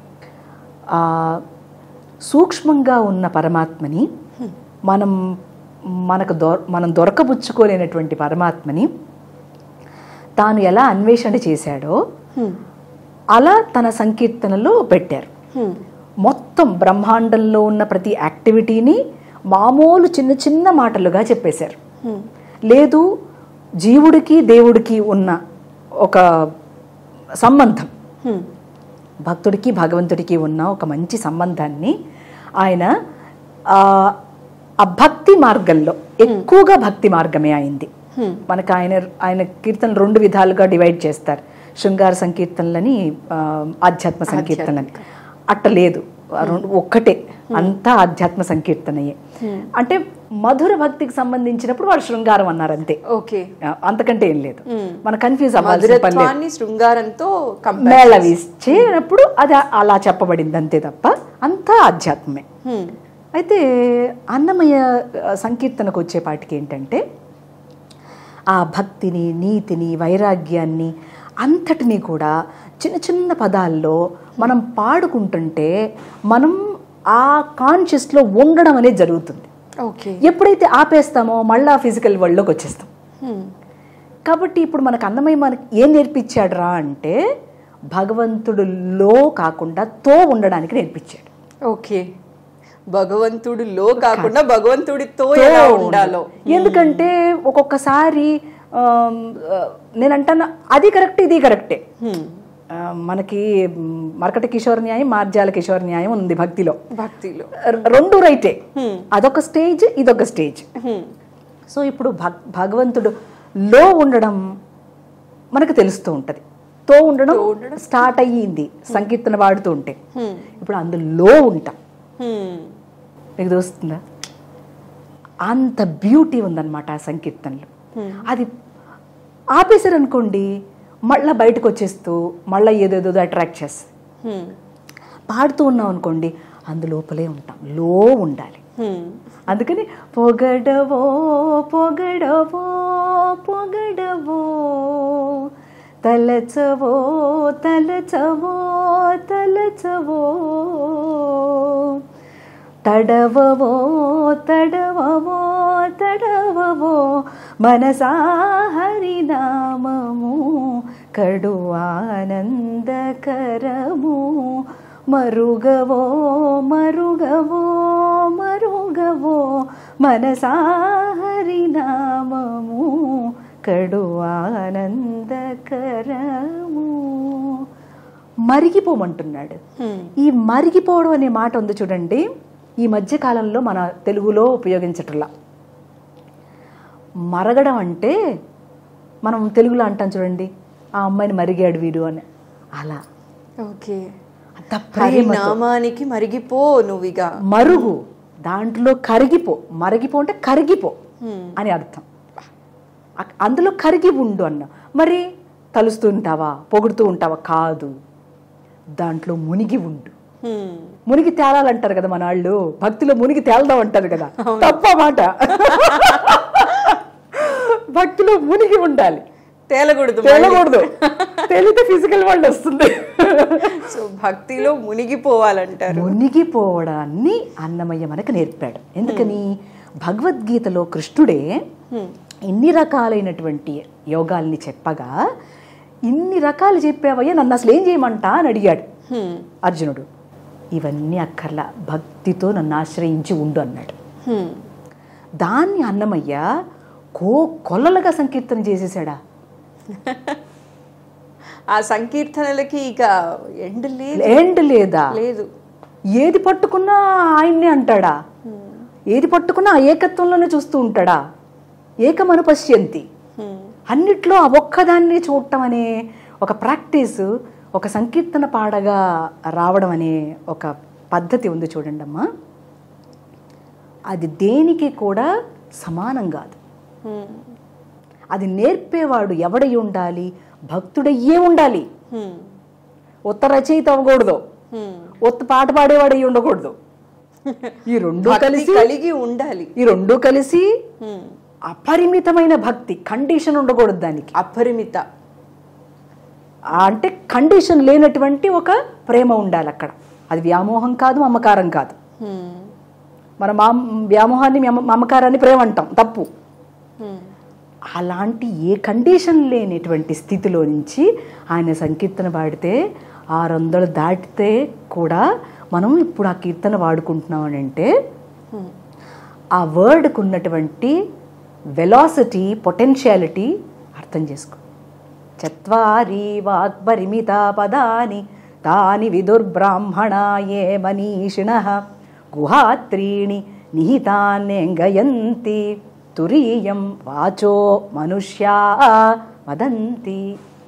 S3: సూక్ష్మంగా ఉన్న పరమాత్మని మనం మనకు దొ మనం దొరకబుచ్చుకోలేనటువంటి పరమాత్మని తాను ఎలా అన్వేషణ చేశాడో అలా తన సంకీర్తనలో పెట్టారు. మొత్తం బ్రహ్మాండంలో ఉన్న ప్రతి యాక్టివిటీని మామూలు చిన్న చిన్న మాటలుగా చెప్పేశారు. లేదు, జీవుడికి దేవుడికి ఉన్న ఒక సంబంధం, భక్తుడికి భగవంతుడికి ఉన్న ఒక మంచి సంబంధాన్ని ఆయన ఆ భక్తి మార్గంలో, ఎక్కువగా భక్తి మార్గమే అయింది. మనకు ఆయన ఆయన కీర్తనలు రెండు విధాలుగా డివైడ్ చేస్తారు, శృంగార సంకీర్తనలని ఆధ్యాత్మ సంకీర్తనలని. అట్ట లేదు, ఒక్కటే, అంతా ఆధ్యాత్మ సంకీర్తనయే. అంటే మధుర భక్తికి సంబంధించినప్పుడు వాళ్ళు శృంగారం అన్నారు అంతే,
S2: ఓకే,
S3: అంతకంటే ఏం లేదు. మన కన్ఫ్యూజ్
S2: అవ్వాలి, శృంగారంతో
S3: మేళవించేటప్పుడు అది అలా చెప్పబడింది అంతే తప్ప అంతా ఆధ్యాత్మమే. అయితే అన్నమయ్య సంకీర్తనకు వచ్చేపాటికి ఏంటంటే, ఆ భక్తిని, నీతిని, వైరాగ్యాన్ని అంతటినీ కూడా చిన్న చిన్న పదాల్లో మనం పాడుకుంటుంటే మనం ఆ కాన్షియస్లో ఉండడం అనేది జరుగుతుంది.
S2: ఓకే,
S3: ఎప్పుడైతే ఆపేస్తామో మళ్ళీ ఫిజికల్ వరల్డ్లోకి వచ్చేస్తాం. కాబట్టి ఇప్పుడు మనకు అన్నమయ్య మనకి ఏం నేర్పించాడు రా అంటే, భగవంతుడులో కాకుండా తో ఉండడానికి నేర్పించాడు.
S2: ఓకే, భగవంతుడిలో కాకుండా భగవంతుడితో ఎలా ఉండాలో.
S3: ఎందుకంటే ఒక్కొక్కసారి నేనంటాను అది కరెక్ట్, ఇది కరెక్టే. మనకి మరకట కిషోర్ న్యాయం, మార్జాల కిషోర్ న్యాయం ఉంది భక్తిలో.
S2: భక్తిలో
S3: రెండు రైటే, అదొక స్టేజ్, ఇదొక స్టేజ్. సో ఇప్పుడు భగవంతుడు లో ఉండడం మనకు తెలుస్తూ ఉంటది, తో ఉండడం స్టార్ట్ అయ్యింది సంకీర్తన పాడుతూ ఉంటే. ఇప్పుడు అందులో ఉంటాం, మీకు తెలుస్తుందా? అంత బ్యూటీ ఉందన్నమాట ఆ సంకీర్తనలో. అది ఆపేశారనుకోండి మళ్ళీ బయటకు వచ్చేస్తూ మళ్ళీ ఏదేదో అట్రాక్ట్ చేస్తుంది. పాడుతూ ఉన్నాం అనుకోండి అందులోపలే ఉంటాం, లో ఉండాలి. అందుకని పొగడవో పొగడవో పొగడవో, తలచవో తలచవో తలచవో, తడవవో తడవవో తడవవో, మనసా హరినామము కడు ఆనందకరము, మరుగవో మరుగవో మరుగవో, మనసా హరినామము కడు ఆనందకరము. మరిగిపోమంటున్నాడు. ఈ మరిగిపోవడం అనే మాట ఉంది చూడండి, ఈ మధ్య కాలంలో మన తెలుగులో ఉపయోగించటంలా. మరగడం అంటే మనం తెలుగులో అంటాం చూడండి, ఆ అమ్మాయిని మరిగాడు వీడు అని, అలా.
S2: ఓకే, నామానికి మరిగిపో నువ్వుగా,
S3: మరుగు దాంట్లో కరిగిపో, మరిగిపో అంటే కరిగిపో అని అర్థం. అందులో కరిగి ఉండు అన్న. మరి తలుస్తూ ఉంటావా, పొగుడుతూ ఉంటావా? కాదు, దాంట్లో మునిగి ఉండు. మునిగి తేలాలంటారు కదా మన వాళ్ళు, భక్తిలో మునిగి తేలదాం అంటారు కదా, తప్ప మాట. భక్తిలో మునిగి ఉండాలి,
S2: తేలకూడదు
S3: తేలకూడదు. తేలితే ఫిజికల్ వరల్డ్ వస్తుంది.
S2: సో భక్తిలో మునిగిపోవాలంటారు.
S3: మునిగిపోవడాన్ని అన్నమయ్య మనకు నేర్పాడు. ఎందుకని? భగవద్గీతలో కృష్ణుడే ఇన్ని రకాలైనటువంటి యోగాల్ని చెప్పగా, ఇన్ని రకాలు చెప్పావయ్యా, నన్ను అసలు ఏం చేయమంటా అని అడిగాడు అర్జునుడు. ఇవన్నీ అక్కర్లా, భక్తితో నన్ను ఆశ్రయించి ఉండు అన్నాడు. దాన్ని అన్నమయ్య కో కొల్లలుగా సంకీర్తన చేసేసాడా.
S2: ఆ సంకీర్తనలకి ఇక ఎండ్ లేదు
S3: ఎండ్ లేదా
S2: లేదు.
S3: ఏది పట్టుకున్నా ఆయన్ని అంటాడా, ఏది పట్టుకున్నా ఆ ఏకత్వంలోనే చూస్తూ ఉంటాడా, ఏకమను పశ్యంతి. అన్నిట్లో ఆ ఒక్కదాన్ని చూడటం అనే ఒక ప్రాక్టీస్, ఒక సంకీర్తన పాడగా రావడం అనే ఒక పద్ధతి ఉంది చూడండి అమ్మా. అది దేనికి కూడా సమానం కాదు. అది నేర్పేవాడు ఎవడై ఉండాలి, భక్తుడయ్యే ఉండాలి. ఉత్త రచయిత అవ్వకూడదు, ఉత్త పాట పాడేవాడు అయ్యి ఉండకూడదు. ఈ రెండు కలిసి
S2: కలిగి ఉండాలి.
S3: ఈ రెండు కలిసి అపరిమితమైన భక్తి, కండిషన్ ఉండకూడదు దానికి.
S2: అపరిమిత
S3: అంటే కండిషన్ లేనటువంటి ఒక ప్రేమ ఉండాలి అక్కడ. అది వ్యామోహం కాదు, మమకారం కాదు. మన మా వ్యామోహాన్ని మమకారాన్ని ప్రేమ అంటాం, తప్పు. అలాంటి ఏ కండిషన్ లేనిటువంటి స్థితిలో నుంచి ఆయన సంకీర్తన పాడితే ఆరు వందలు దాటితే కూడా మనం ఇప్పుడు ఆ కీర్తన వాడుకుంటున్నాం అని అంటే ఆ వర్డ్కు ఉన్నటువంటి వెలాసిటీ, పొటెన్షియాలిటీ అర్థం చేసుకో. చత్వారి వాగ్పరిమిత పదాని తాని విదుర్బ్రాహ్మణా ఏ మనీషిణః గుహాత్రీణి నిహితాన్యంగయంతి తురీయం వాచో మనుష్యా వదంతి.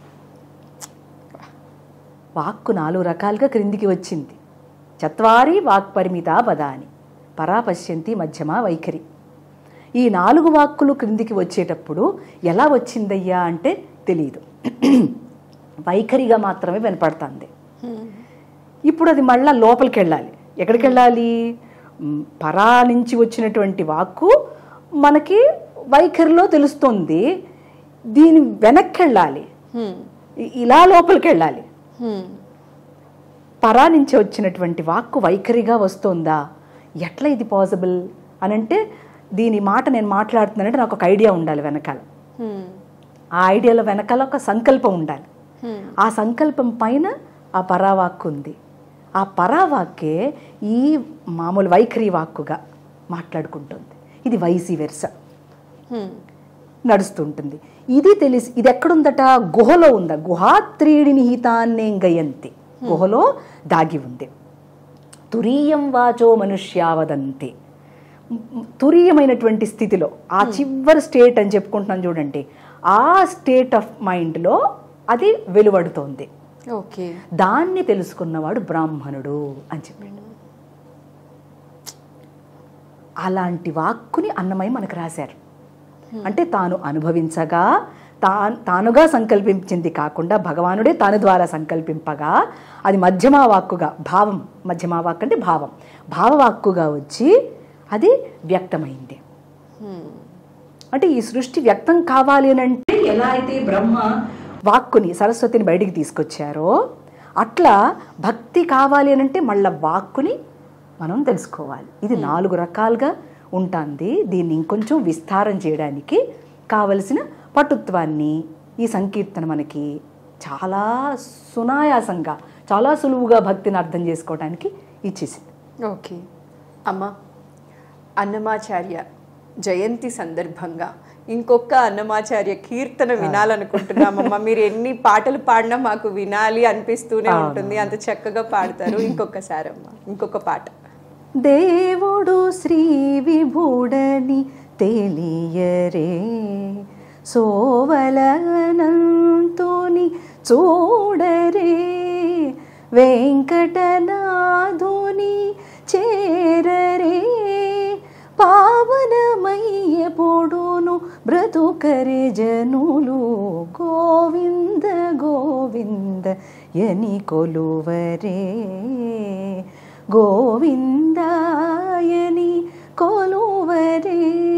S3: వాక్కు నాలుగు రకాలుగా క్రిందికి వచ్చింది. చత్వారి వాక్పరిమిత పదాని, పరాపశ్యంతి, మధ్యమ, వైఖరి. ఈ నాలుగు వాక్కులు క్రిందికి వచ్చేటప్పుడు ఎలా వచ్చిందయ్యా అంటే తెలియదు, వైఖరిగా మాత్రమే వినపడుతుంది. ఇప్పుడు అది మళ్ళా లోపలికి వెళ్ళాలి. ఎక్కడికి వెళ్ళాలి? పరా నుంచి వచ్చినటువంటి వాక్కు మనకి వైఖరిలో తెలుస్తుంది, దీని వెనక్కి వెళ్ళాలి, ఇలా లోపలికి వెళ్ళాలి. పరా నుంచి వచ్చినటువంటి వాక్కు వైఖరిగా వస్తుందా, ఎట్లా ఇది పాసిబుల్ అని అంటే దీని మాట నేను మాట్లాడుతున్నానంటే నాకు ఒక ఐడియా ఉండాలి వెనకాల. ఆ ఐడియాలో వెనకాల ఒక సంకల్పం ఉండాలి. ఆ సంకల్పం పైన ఆ పరావాక్కు ఉంది. ఆ పరావాక్కే ఈ మామూలు వైఖరి వాక్కుగా మాట్లాడుకుంటుంది. ఇది వైసి వెర్స నడుస్తుంటుంది. ఇది తెలిసి ఇది ఎక్కడుందట? గుహలో ఉందా? గుహాత్రీడి నిహితాన్నేంగయంతి, గుహలో దాగి ఉంది. తురీయం వాచో మనుష్యావదంతి, తురీయమైనటువంటి స్థితిలో ఆ చివరి స్టేట్ అని చెప్పుకుంటున్నాను చూడండి, ఆ స్టేట్ ఆఫ్ మైండ్లో అది వెలువడుతోంది.
S2: ఓకే,
S3: దాన్ని తెలుసుకున్నవాడు బ్రాహ్మణుడు అని చెప్పాడు. అలాంటి వాక్కుని అన్నమయ్య మనకు రాశారు. అంటే తాను అనుభవించగా తా తానుగా సంకల్పించింది కాకుండా భగవానుడే తాను ద్వారా సంకల్పింపగా అది మధ్యమా వాక్కుగా, భావం, మధ్యమా వాక్కు అంటే భావం, భావవాక్కుగా వచ్చి అది వ్యక్తమైంది. అంటే ఈ సృష్టి వ్యక్తం కావాలి అని అంటే ఎలా అయితే బ్రహ్మ వాక్కుని, సరస్వతిని బయటికి తీసుకొచ్చారో అట్లా భక్తి కావాలి అని అంటే మళ్ళీ వాక్కుని మనం తెలుసుకోవాలి. ఇది నాలుగు రకాలుగా ఉంటుంది. దీన్ని ఇంకొంచెం విస్తారం చేయడానికి కావలసిన పటుత్వాన్ని ఈ సంకీర్తన మనకి చాలా సునాయాసంగా, చాలా సులువుగా భక్తిని అర్థం చేసుకోవడానికి ఇచ్చేసింది.
S2: ఓకే అమ్మ, అన్నమాచార్య జయంతి సందర్భంగా ఇంకొక అన్నమాచార్య కీర్తన వినాలనుకుంటున్నామమ్మా. మీరు ఎన్ని పాటలు పాడినా మాకు వినాలి అనిపిస్తూనే ఉంటుంది, అంత చక్కగా పాడతారు. ఇంకొకసారి అమ్మ, ఇంకొక పాట.
S3: దేవుడు శ్రీ విభుడని తెలియరే, సోవలనంతుని చూడరే, వెంకటనాథుని చేరరే, పావనమయ్య పొడును బ్రతుకరే జనులు, గోవింద గోవింద యని కొలువరే, గోవిందాయని కొలువరే.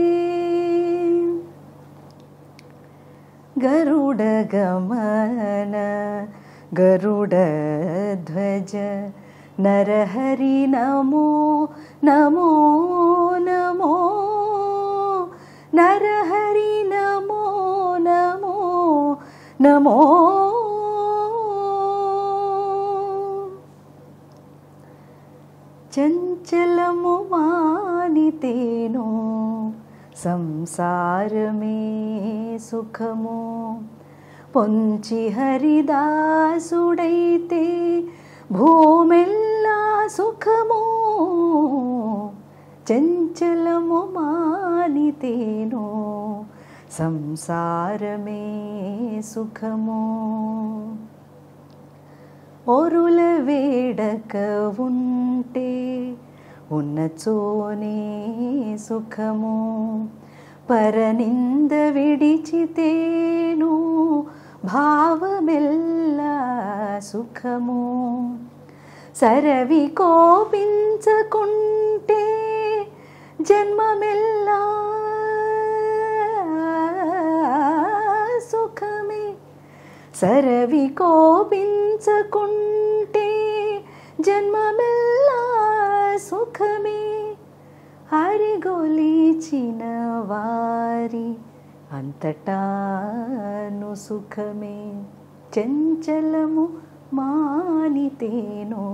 S3: గరుడ గమన గరుడ ధ్వజ నరహరి నమో నమో నమో, నరహరి నమో నమో నమో. చంచలము మానితేనో సంసారమే సుఖము, పొంచి హరిదాసుడైతే భూమెల్లా సుఖము, చంచలము మానితేనో సంసారమే సుఖము. ఒరుల వేడక ఉంటే ఉన్నచోనే సుఖము, పరనింద విడిచితేను భావమెల్లా సుఖము. సరవి కోపించకుంటే జన్మమెల్లా సుఖమే. సరవి కోపించకుంటే జన్మమెల్లా సుఖమే. హరిగొలిచిన వారి అంతటాను సుఖమే, చంచలము మానితేనో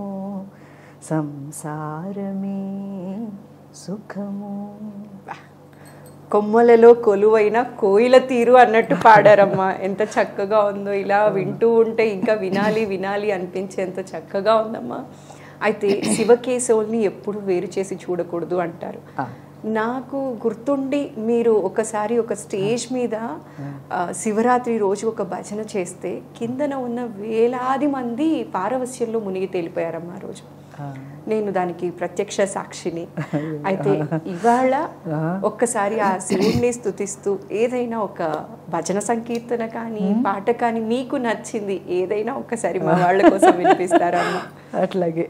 S3: సంసారమే సుఖము.
S2: కొమ్మలలో కొలువైన కోయిల తీరు అన్నట్టు పాడారమ్మా. ఎంత చక్కగా ఉందో, ఇలా వింటూ ఉంటే ఇంకా వినాలి వినాలి అనిపించేంత చక్కగా ఉందమ్మా. అయితే శివకేశవుల్ని ఎప్పుడు వేరు చేసి చూడకూడదు అంటారు. నాకు గుర్తుండి మీరు ఒకసారి ఒక స్టేజ్ మీద శివరాత్రి రోజు ఒక భజన చేస్తే కిందన ఉన్న వేలాది మంది పారవస్యంలో మునిగి తేలిపోయారమ్మా ఆ రోజు. నేను దానికి ప్రత్యక్ష సాక్షిని. అయితే ఇవాళ ఒక్కసారి ఆ శివుడిని స్తుతిస్తూ ఏదైనా ఒక భజన సంకీర్తన కానీ పాట కానీ మీకు నచ్చింది ఏదైనా ఒక్కసారి మా వాళ్ళ కోసం వినిపిస్తారమ్మా?
S3: అట్లాగే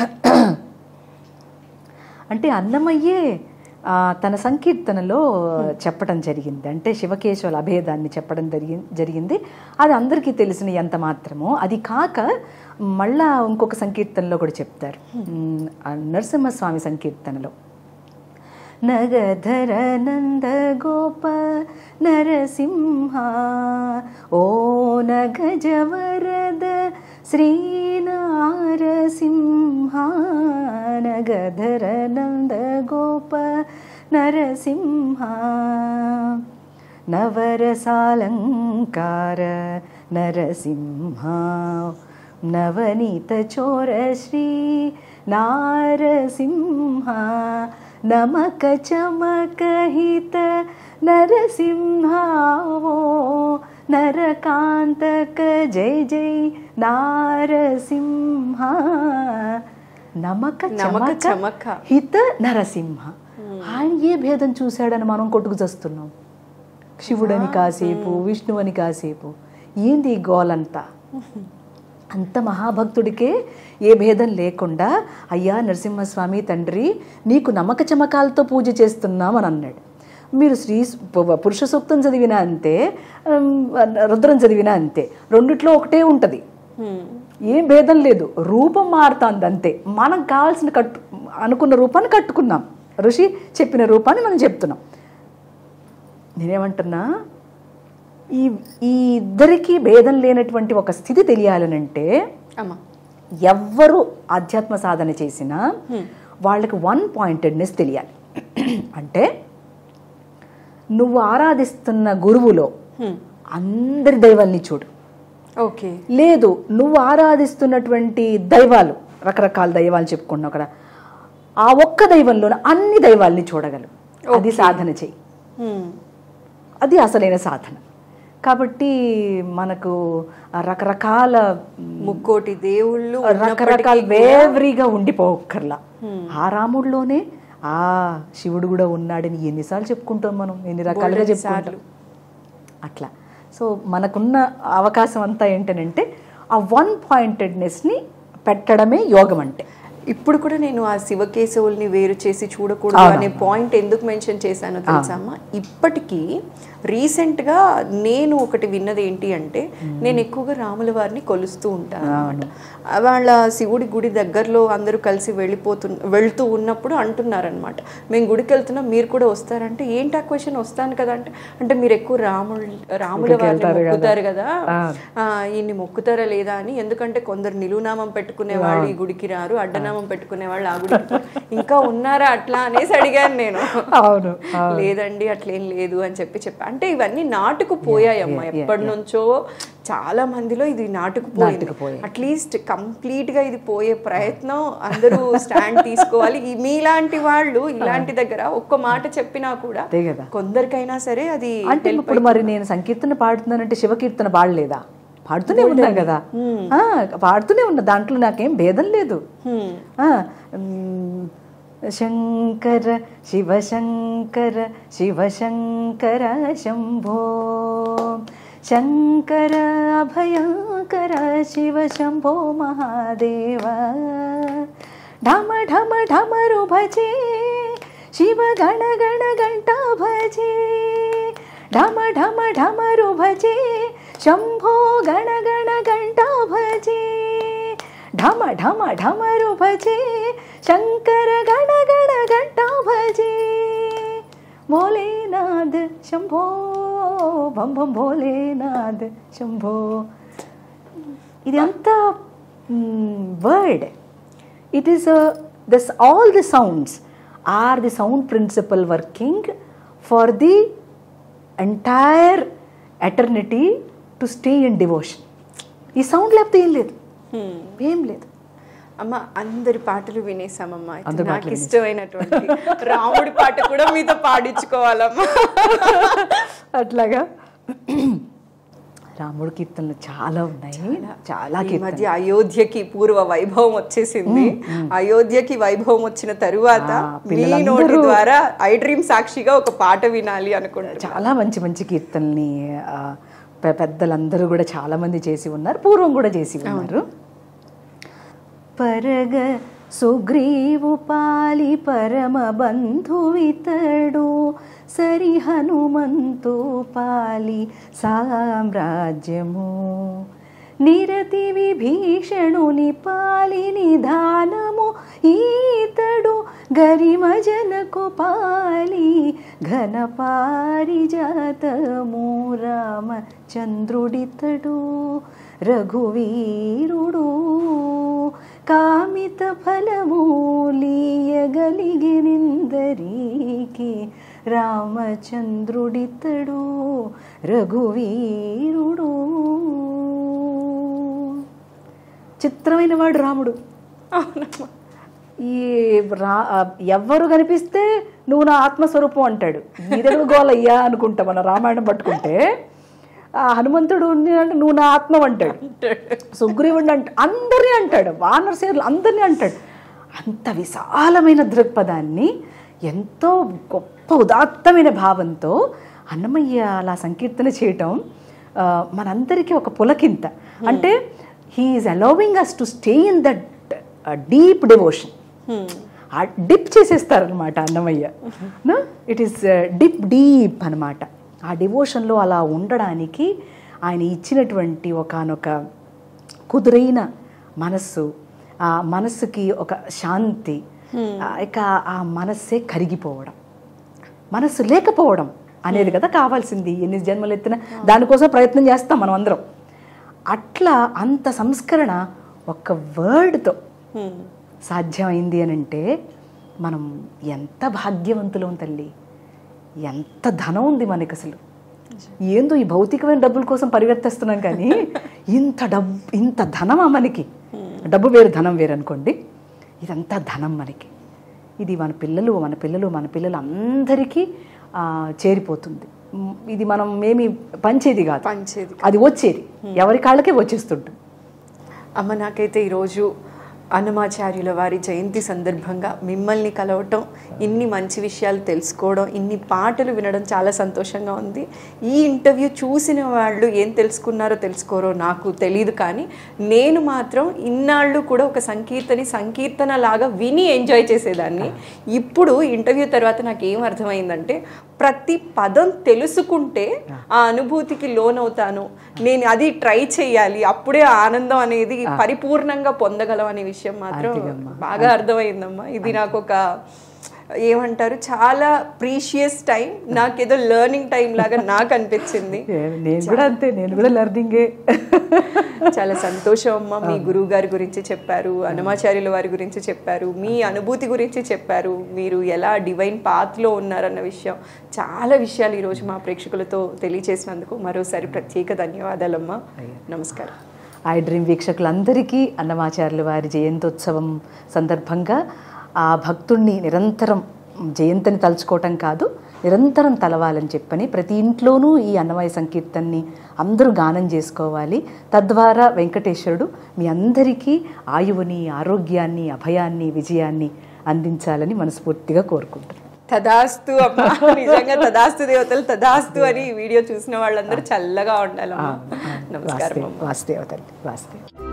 S3: అంటే అన్నమయ్యే తన సంకీర్తనలో చెప్పడం జరిగింది. అంటే శివకేశవుల అభేదాన్ని చెప్పడం జరిగి జరిగింది అది అందరికీ తెలిసిన ఎంత మాత్రమో. అది కాక మళ్ళా ఇంకొక సంకీర్తనలో కూడా చెప్తారు, నరసింహస్వామి సంకీర్తనలో. నగధర నంద గోప నరసింహ ఓ నగజవరద శ్రీనారసింహ. నగధర నంద గోప నరసింహ నవరసాలంకార నరసింహ. నవనీత చోర శ్రీ నారసింహ. నమక చమకహిత నరసింహ ఓ నరకాంతక జై జై నారసింహ. నమక చమక హిత నరసింహ. ఆయన ఏ భేదం చూశాడని మనం కొట్టుకు చస్తున్నాం. శివుడని కాసేపు, విష్ణువని కాసేపు, ఏంది ఈ గోలంతా? అంత మహాభక్తుడికే ఏ భేదం లేకుండా అయ్యా నరసింహస్వామి తండ్రి నీకు నమ్మక చమకాలతో పూజ చేస్తున్నాం అని అన్నాడు. మీరు శ్రీ పురుష సూక్తం చదివినా అంతే, రుద్రం చదివినా అంతే, రెండిట్లో ఒకటే ఉంటుంది, ఏం భేదం లేదు. రూపం మారుతుంది అంతే. మనం కావాల్సిన కట్టు అనుకున్న రూపాన్ని కట్టుకున్నాం, ఋషి చెప్పిన రూపాన్ని మనం చెప్తున్నాం. నేనేమంటున్నా, ఈ ఈ ఇద్దరికీ భేదం లేనటువంటి ఒక స్థితి తెలియాలనంటే ఎవ్వరు ఆధ్యాత్మ సాధన చేసినా వాళ్ళకి వన్ పాయింటెడ్నెస్ తెలియాలి. అంటే నువ్వు ఆరాధిస్తున్న గురువులో అందరి దైవాల్ని చూడు.
S2: ఓకే,
S3: లేదు నువ్వు ఆరాధిస్తున్నటువంటి దైవాలు, రకరకాల దైవాలు చెప్పుకున్నావు కదా, ఆ ఒక్క దైవంలో అన్ని దైవాల్ని చూడగలవు. అది సాధన చెయ్యి, అది అసలైన సాధన. కాబట్టి మనకు రకరకాల
S2: ముక్కోటి దేవుళ్ళు
S3: రకరకాల వేవరీగా ఉండిపోకర్లా. ఆ రాముడిలోనే ఆ శివుడు కూడా ఉన్నాడని ఎన్నిసార్లు చెప్పుకుంటాం మనం, ఎన్ని రకాలుగా చెప్పుకుంటాం అట్లా. సో మనకున్న అవకాశం అంతా ఏంటనంటే ఆ వన్ పాయింటెడ్నెస్ని పెట్టడమే యోగం అంటే.
S2: ఇప్పుడు కూడా నేను ఆ శివకేశవుల్ని వేరు చేసి చూడకూడదు అనే పాయింట్ ఎందుకు మెన్షన్ చేశానో తెలుసమ్మా, ఇప్పటికీ రీసెంట్గా నేను ఒకటి విన్నది ఏంటి అంటే, నేను ఎక్కువగా రాముల వారిని కొలుస్తూ ఉంటాను అన్నమాట. వాళ్ళ శివుడి గుడి దగ్గరలో అందరూ కలిసి వెళ్ళిపోతు వెళ్తూ ఉన్నప్పుడు అంటున్నారనమాట, మేము గుడికి వెళ్తున్నాం మీరు కూడా వస్తారంటే, ఏంటి ఆ క్వశ్చన్, వస్తాను కదా అంటే, అంటే మీరు ఎక్కువ రాములు రాముల వారిని మొక్కుతారు కదా, ఈయన్ని మొక్కుతారా లేదా అని. ఎందుకంటే కొందరు నిలువునామం పెట్టుకునే వాళ్ళు ఈ గుడికి రారు, అడ్డనామం సహస్రనామం పెట్టుకునే వాళ్ళు ఆ గుడికి ఇంకా ఉన్నారా అట్లా అనేసి అడిగాను నేను.
S3: అవును,
S2: లేదండి అట్లేం లేదు అని చెప్పి చెప్పా. అంటే ఇవన్నీ నాటుకుపోయాయమ్మా ఎప్పటి నుంచో చాలా మందిలో ఇది నాటుకుపోయింది. అట్లీస్ట్ కంప్లీట్ గా ఇది పోయే ప్రయత్నం అందరూ స్టాండ్ తీసుకోవాలి. మీలాంటి వాళ్ళు ఇలాంటి దగ్గర ఒక్క మాట చెప్పినా కూడా కొందరికైనా సరే అది.
S3: అంటే ఇప్పుడు మరి నేను సంకీర్తన పాడుతున్నానంటే శివకీర్తన పాడలేదా? పాడుతూనే ఉన్నా కదా, పాడుతూనే ఉన్నా, దాంట్లో నాకేం భేదం లేదు. శంకర శివశంకర శివశంకర శంభో శంకర అభయంకర శివ శంభో మహాదేవ ఢమ ఢమ ఢమరు భజే శివ గణ గణ గంటా భజే ఢమ ఢమ ఢమరు భజే శంభో గణ గణ గంటా భజే ఢమ ఢమ ఢమరు భజే శంకర గణ గణ గంటా భజే భోలేనాథ్ శంభో భం భం భోలేనాథ్ శంభో. ఇది అంతా word. It is this all the sounds are the sound principle working for the entire eternity to stay in devotion. ఈ సౌండ్ లేకపోతే ఏం లేదు, ఏం లేదు.
S2: అమ్మ అందరి పాటలు వినేసామమ్మా. నాకు ఇష్టమైనటువంటి రాముడి పాట కూడా మీతో పాడించుకోవాలమ్మా.
S3: అట్లాగా రాముడి కీర్తనలు చాలా ఉన్నాయి, చాలా.
S2: ఈ మధ్య అయోధ్యకి పూర్వ వైభవం వచ్చేసింది. అయోధ్యకి వైభవం వచ్చిన తరువాత మీ నోటి ద్వారా ఐ డ్రీమ్ సాక్షిగా ఒక పాట వినాలి అనుకుంటున్నాను.
S3: చాలా మంచి మంచి కీర్తనల్ని పెద్దలందరూ కూడా చాలా మంది చేసి ఉన్నారు, పూర్వం కూడా చేసి ఉన్నారు. పరగ సుగ్రీవు పాలి పరమ బంధువితడు సరి హనుమంతు పాలి సామ్రాజ్యము నిరతి విభీషణుని పాలి నిధానము ఈతడు గరిమ జనకు పాలి ఘన పారిజాతము రామచంద్రుడితడు రఘువీరుడు కామిత ఫలమూలియగలిగినిందరికి రామచంద్రుడితడు రఘువీరుడు. చిత్రమైన వాడు రాముడు. ఈ రా ఎవ్వరు కనిపిస్తే నువ్వు నా ఆత్మస్వరూపం అంటాడు. ఇదెలుగు గోలయ్యా అనుకుంటా మన రామాయణం పట్టుకుంటే. ఆ హనుమంతుడు అంటే నువ్వు నా ఆత్మ అంటాడు, సుగ్రీవుడు అంటే అందరినీ అంటాడు, వానరసేనులు అందరినీ అంటాడు. అంత విశాలమైన దృక్పథాన్ని ఎంతో గొప్ప ఉదాత్తమైన భావంతో అన్నమయ్య అలా సంకీర్తన చేయటం మనందరికీ ఒక పులకింత. అంటే he is allowing us to stay in that deep devotion. ఆ డిప్ చేసేస్తారనమాట Annamayya. It is dip deep అనమాట. ఆ డివోషన్లో అలా ఉండడానికి ఆయన ఇచ్చినటువంటి ఒకానొక కుదురైన మనస్సు, ఆ మనస్సుకి ఒక శాంతి, ఇక ఆ మనస్సే కరిగిపోవడం, మనస్సు లేకపోవడం అనేది కదా కావాల్సింది. ఎన్ని జన్మలు ఎత్తినా దానికోసం ప్రయత్నం చేస్తాం మనం అందరం. అట్లా అంత సంస్కరణ ఒక్క వర్డ్తో సాధ్యమైంది అని అంటే మనం ఎంత భాగ్యవంతులం తల్లి. ఎంత ధనం ఉంది మనకి అసలు. ఏందో ఈ భౌతికమైన డబ్బుల కోసం పరిగెత్తిస్తున్నాం కానీ ఇంత డబ్బు ఇంత ధనమా మనకి. డబ్బు వేరు ధనం వేరు అనుకోండి, ఇదంతా ధనం మనకి. ఇది మన పిల్లలు మన పిల్లలు మన పిల్లలు అందరికీ చేరిపోతుంది. ఇది మనం ఏమి పంచేది కాదు,
S2: పంచేది
S3: అది వచ్చేది ఎవరి కాళ్ళకే వచ్చేస్తుంటుంది.
S2: అమ్మ నాకైతే ఈరోజు అన్నమాచార్యుల వారి జయంతి సందర్భంగా మిమ్మల్ని కలవటం, ఇన్ని మంచి విషయాలు తెలుసుకోవడం, ఇన్ని పాటలు వినడం చాలా సంతోషంగా ఉంది. ఈ ఇంటర్వ్యూ చూసిన వాళ్ళు ఏం తెలుసుకున్నారో తెలుసుకోరో నాకు తెలియదు, కానీ నేను మాత్రం ఇన్నాళ్ళు కూడా ఒక సంకీర్తని సంకీర్తన లాగా విని ఎంజాయ్ చేసేదాన్ని. ఇప్పుడు ఇంటర్వ్యూ తర్వాత నాకు ఏం అర్థమైందంటే ప్రతి పదం తెలుసుకుంటే ఆ అనుభూతికి లోనవుతాను, నేను అది ట్రై చేయాలి, అప్పుడే ఆనందం అనేది పరిపూర్ణంగా పొందగలం అనే విషయం మాత్రం బాగా అర్థమైందమ్మా. ఇది నాకు ఒక ఏమంటారు చాలా ప్రీషియస్ టైం, నాకేదో లెర్నింగ్ టైం లాగా నాకు అనిపించింది.
S3: నేను కూడా అంతే, నేను కూడా లెర్నింగే.
S2: చాలా సంతోషం అమ్మ. మీ గురువు గారి గురించి చెప్పారు, అన్నమాచార్యుల వారి గురించి చెప్పారు, మీ అనుభూతి గురించి చెప్పారు, మీరు ఎలా డివైన్ పాత్లో ఉన్నారన్న విషయం, చాలా విషయాలు ఈరోజు మా ప్రేక్షకులతో తెలియచేసినందుకు మరోసారి ప్రత్యేక ధన్యవాదాలమ్మా. నమస్కారం.
S3: ఐ డ్రీమ్ వీక్షకులందరికీ అన్నమాచార్యుల వారి జయంతోత్సవం సందర్భంగా ఆ భక్తుణ్ణి నిరంతరం జయంతిని తలుచుకోవటం కాదు, నిరంతరం తలవాలని చెప్పని ప్రతి ఇంట్లోనూ ఈ అన్నమయ సంకీర్తనని అందరూ గానం చేసుకోవాలి. తద్వారా వెంకటేశ్వరుడు మీ అందరికీ ఆయువుని, ఆరోగ్యాన్ని, అభయాన్ని, విజయాన్ని అందించాలని మనస్ఫూర్తిగా కోరుకుంటున్నాను.
S2: తదాస్తు అమ్మా. నిజంగా తదాస్తు దేవతలు తదాస్తు అని ఈ వీడియో చూసిన వాళ్ళందరూ చల్లగా ఉండాలమ్మా. నమస్కారం.
S3: వాస్తేవ తల్లి, వాస్తేవ.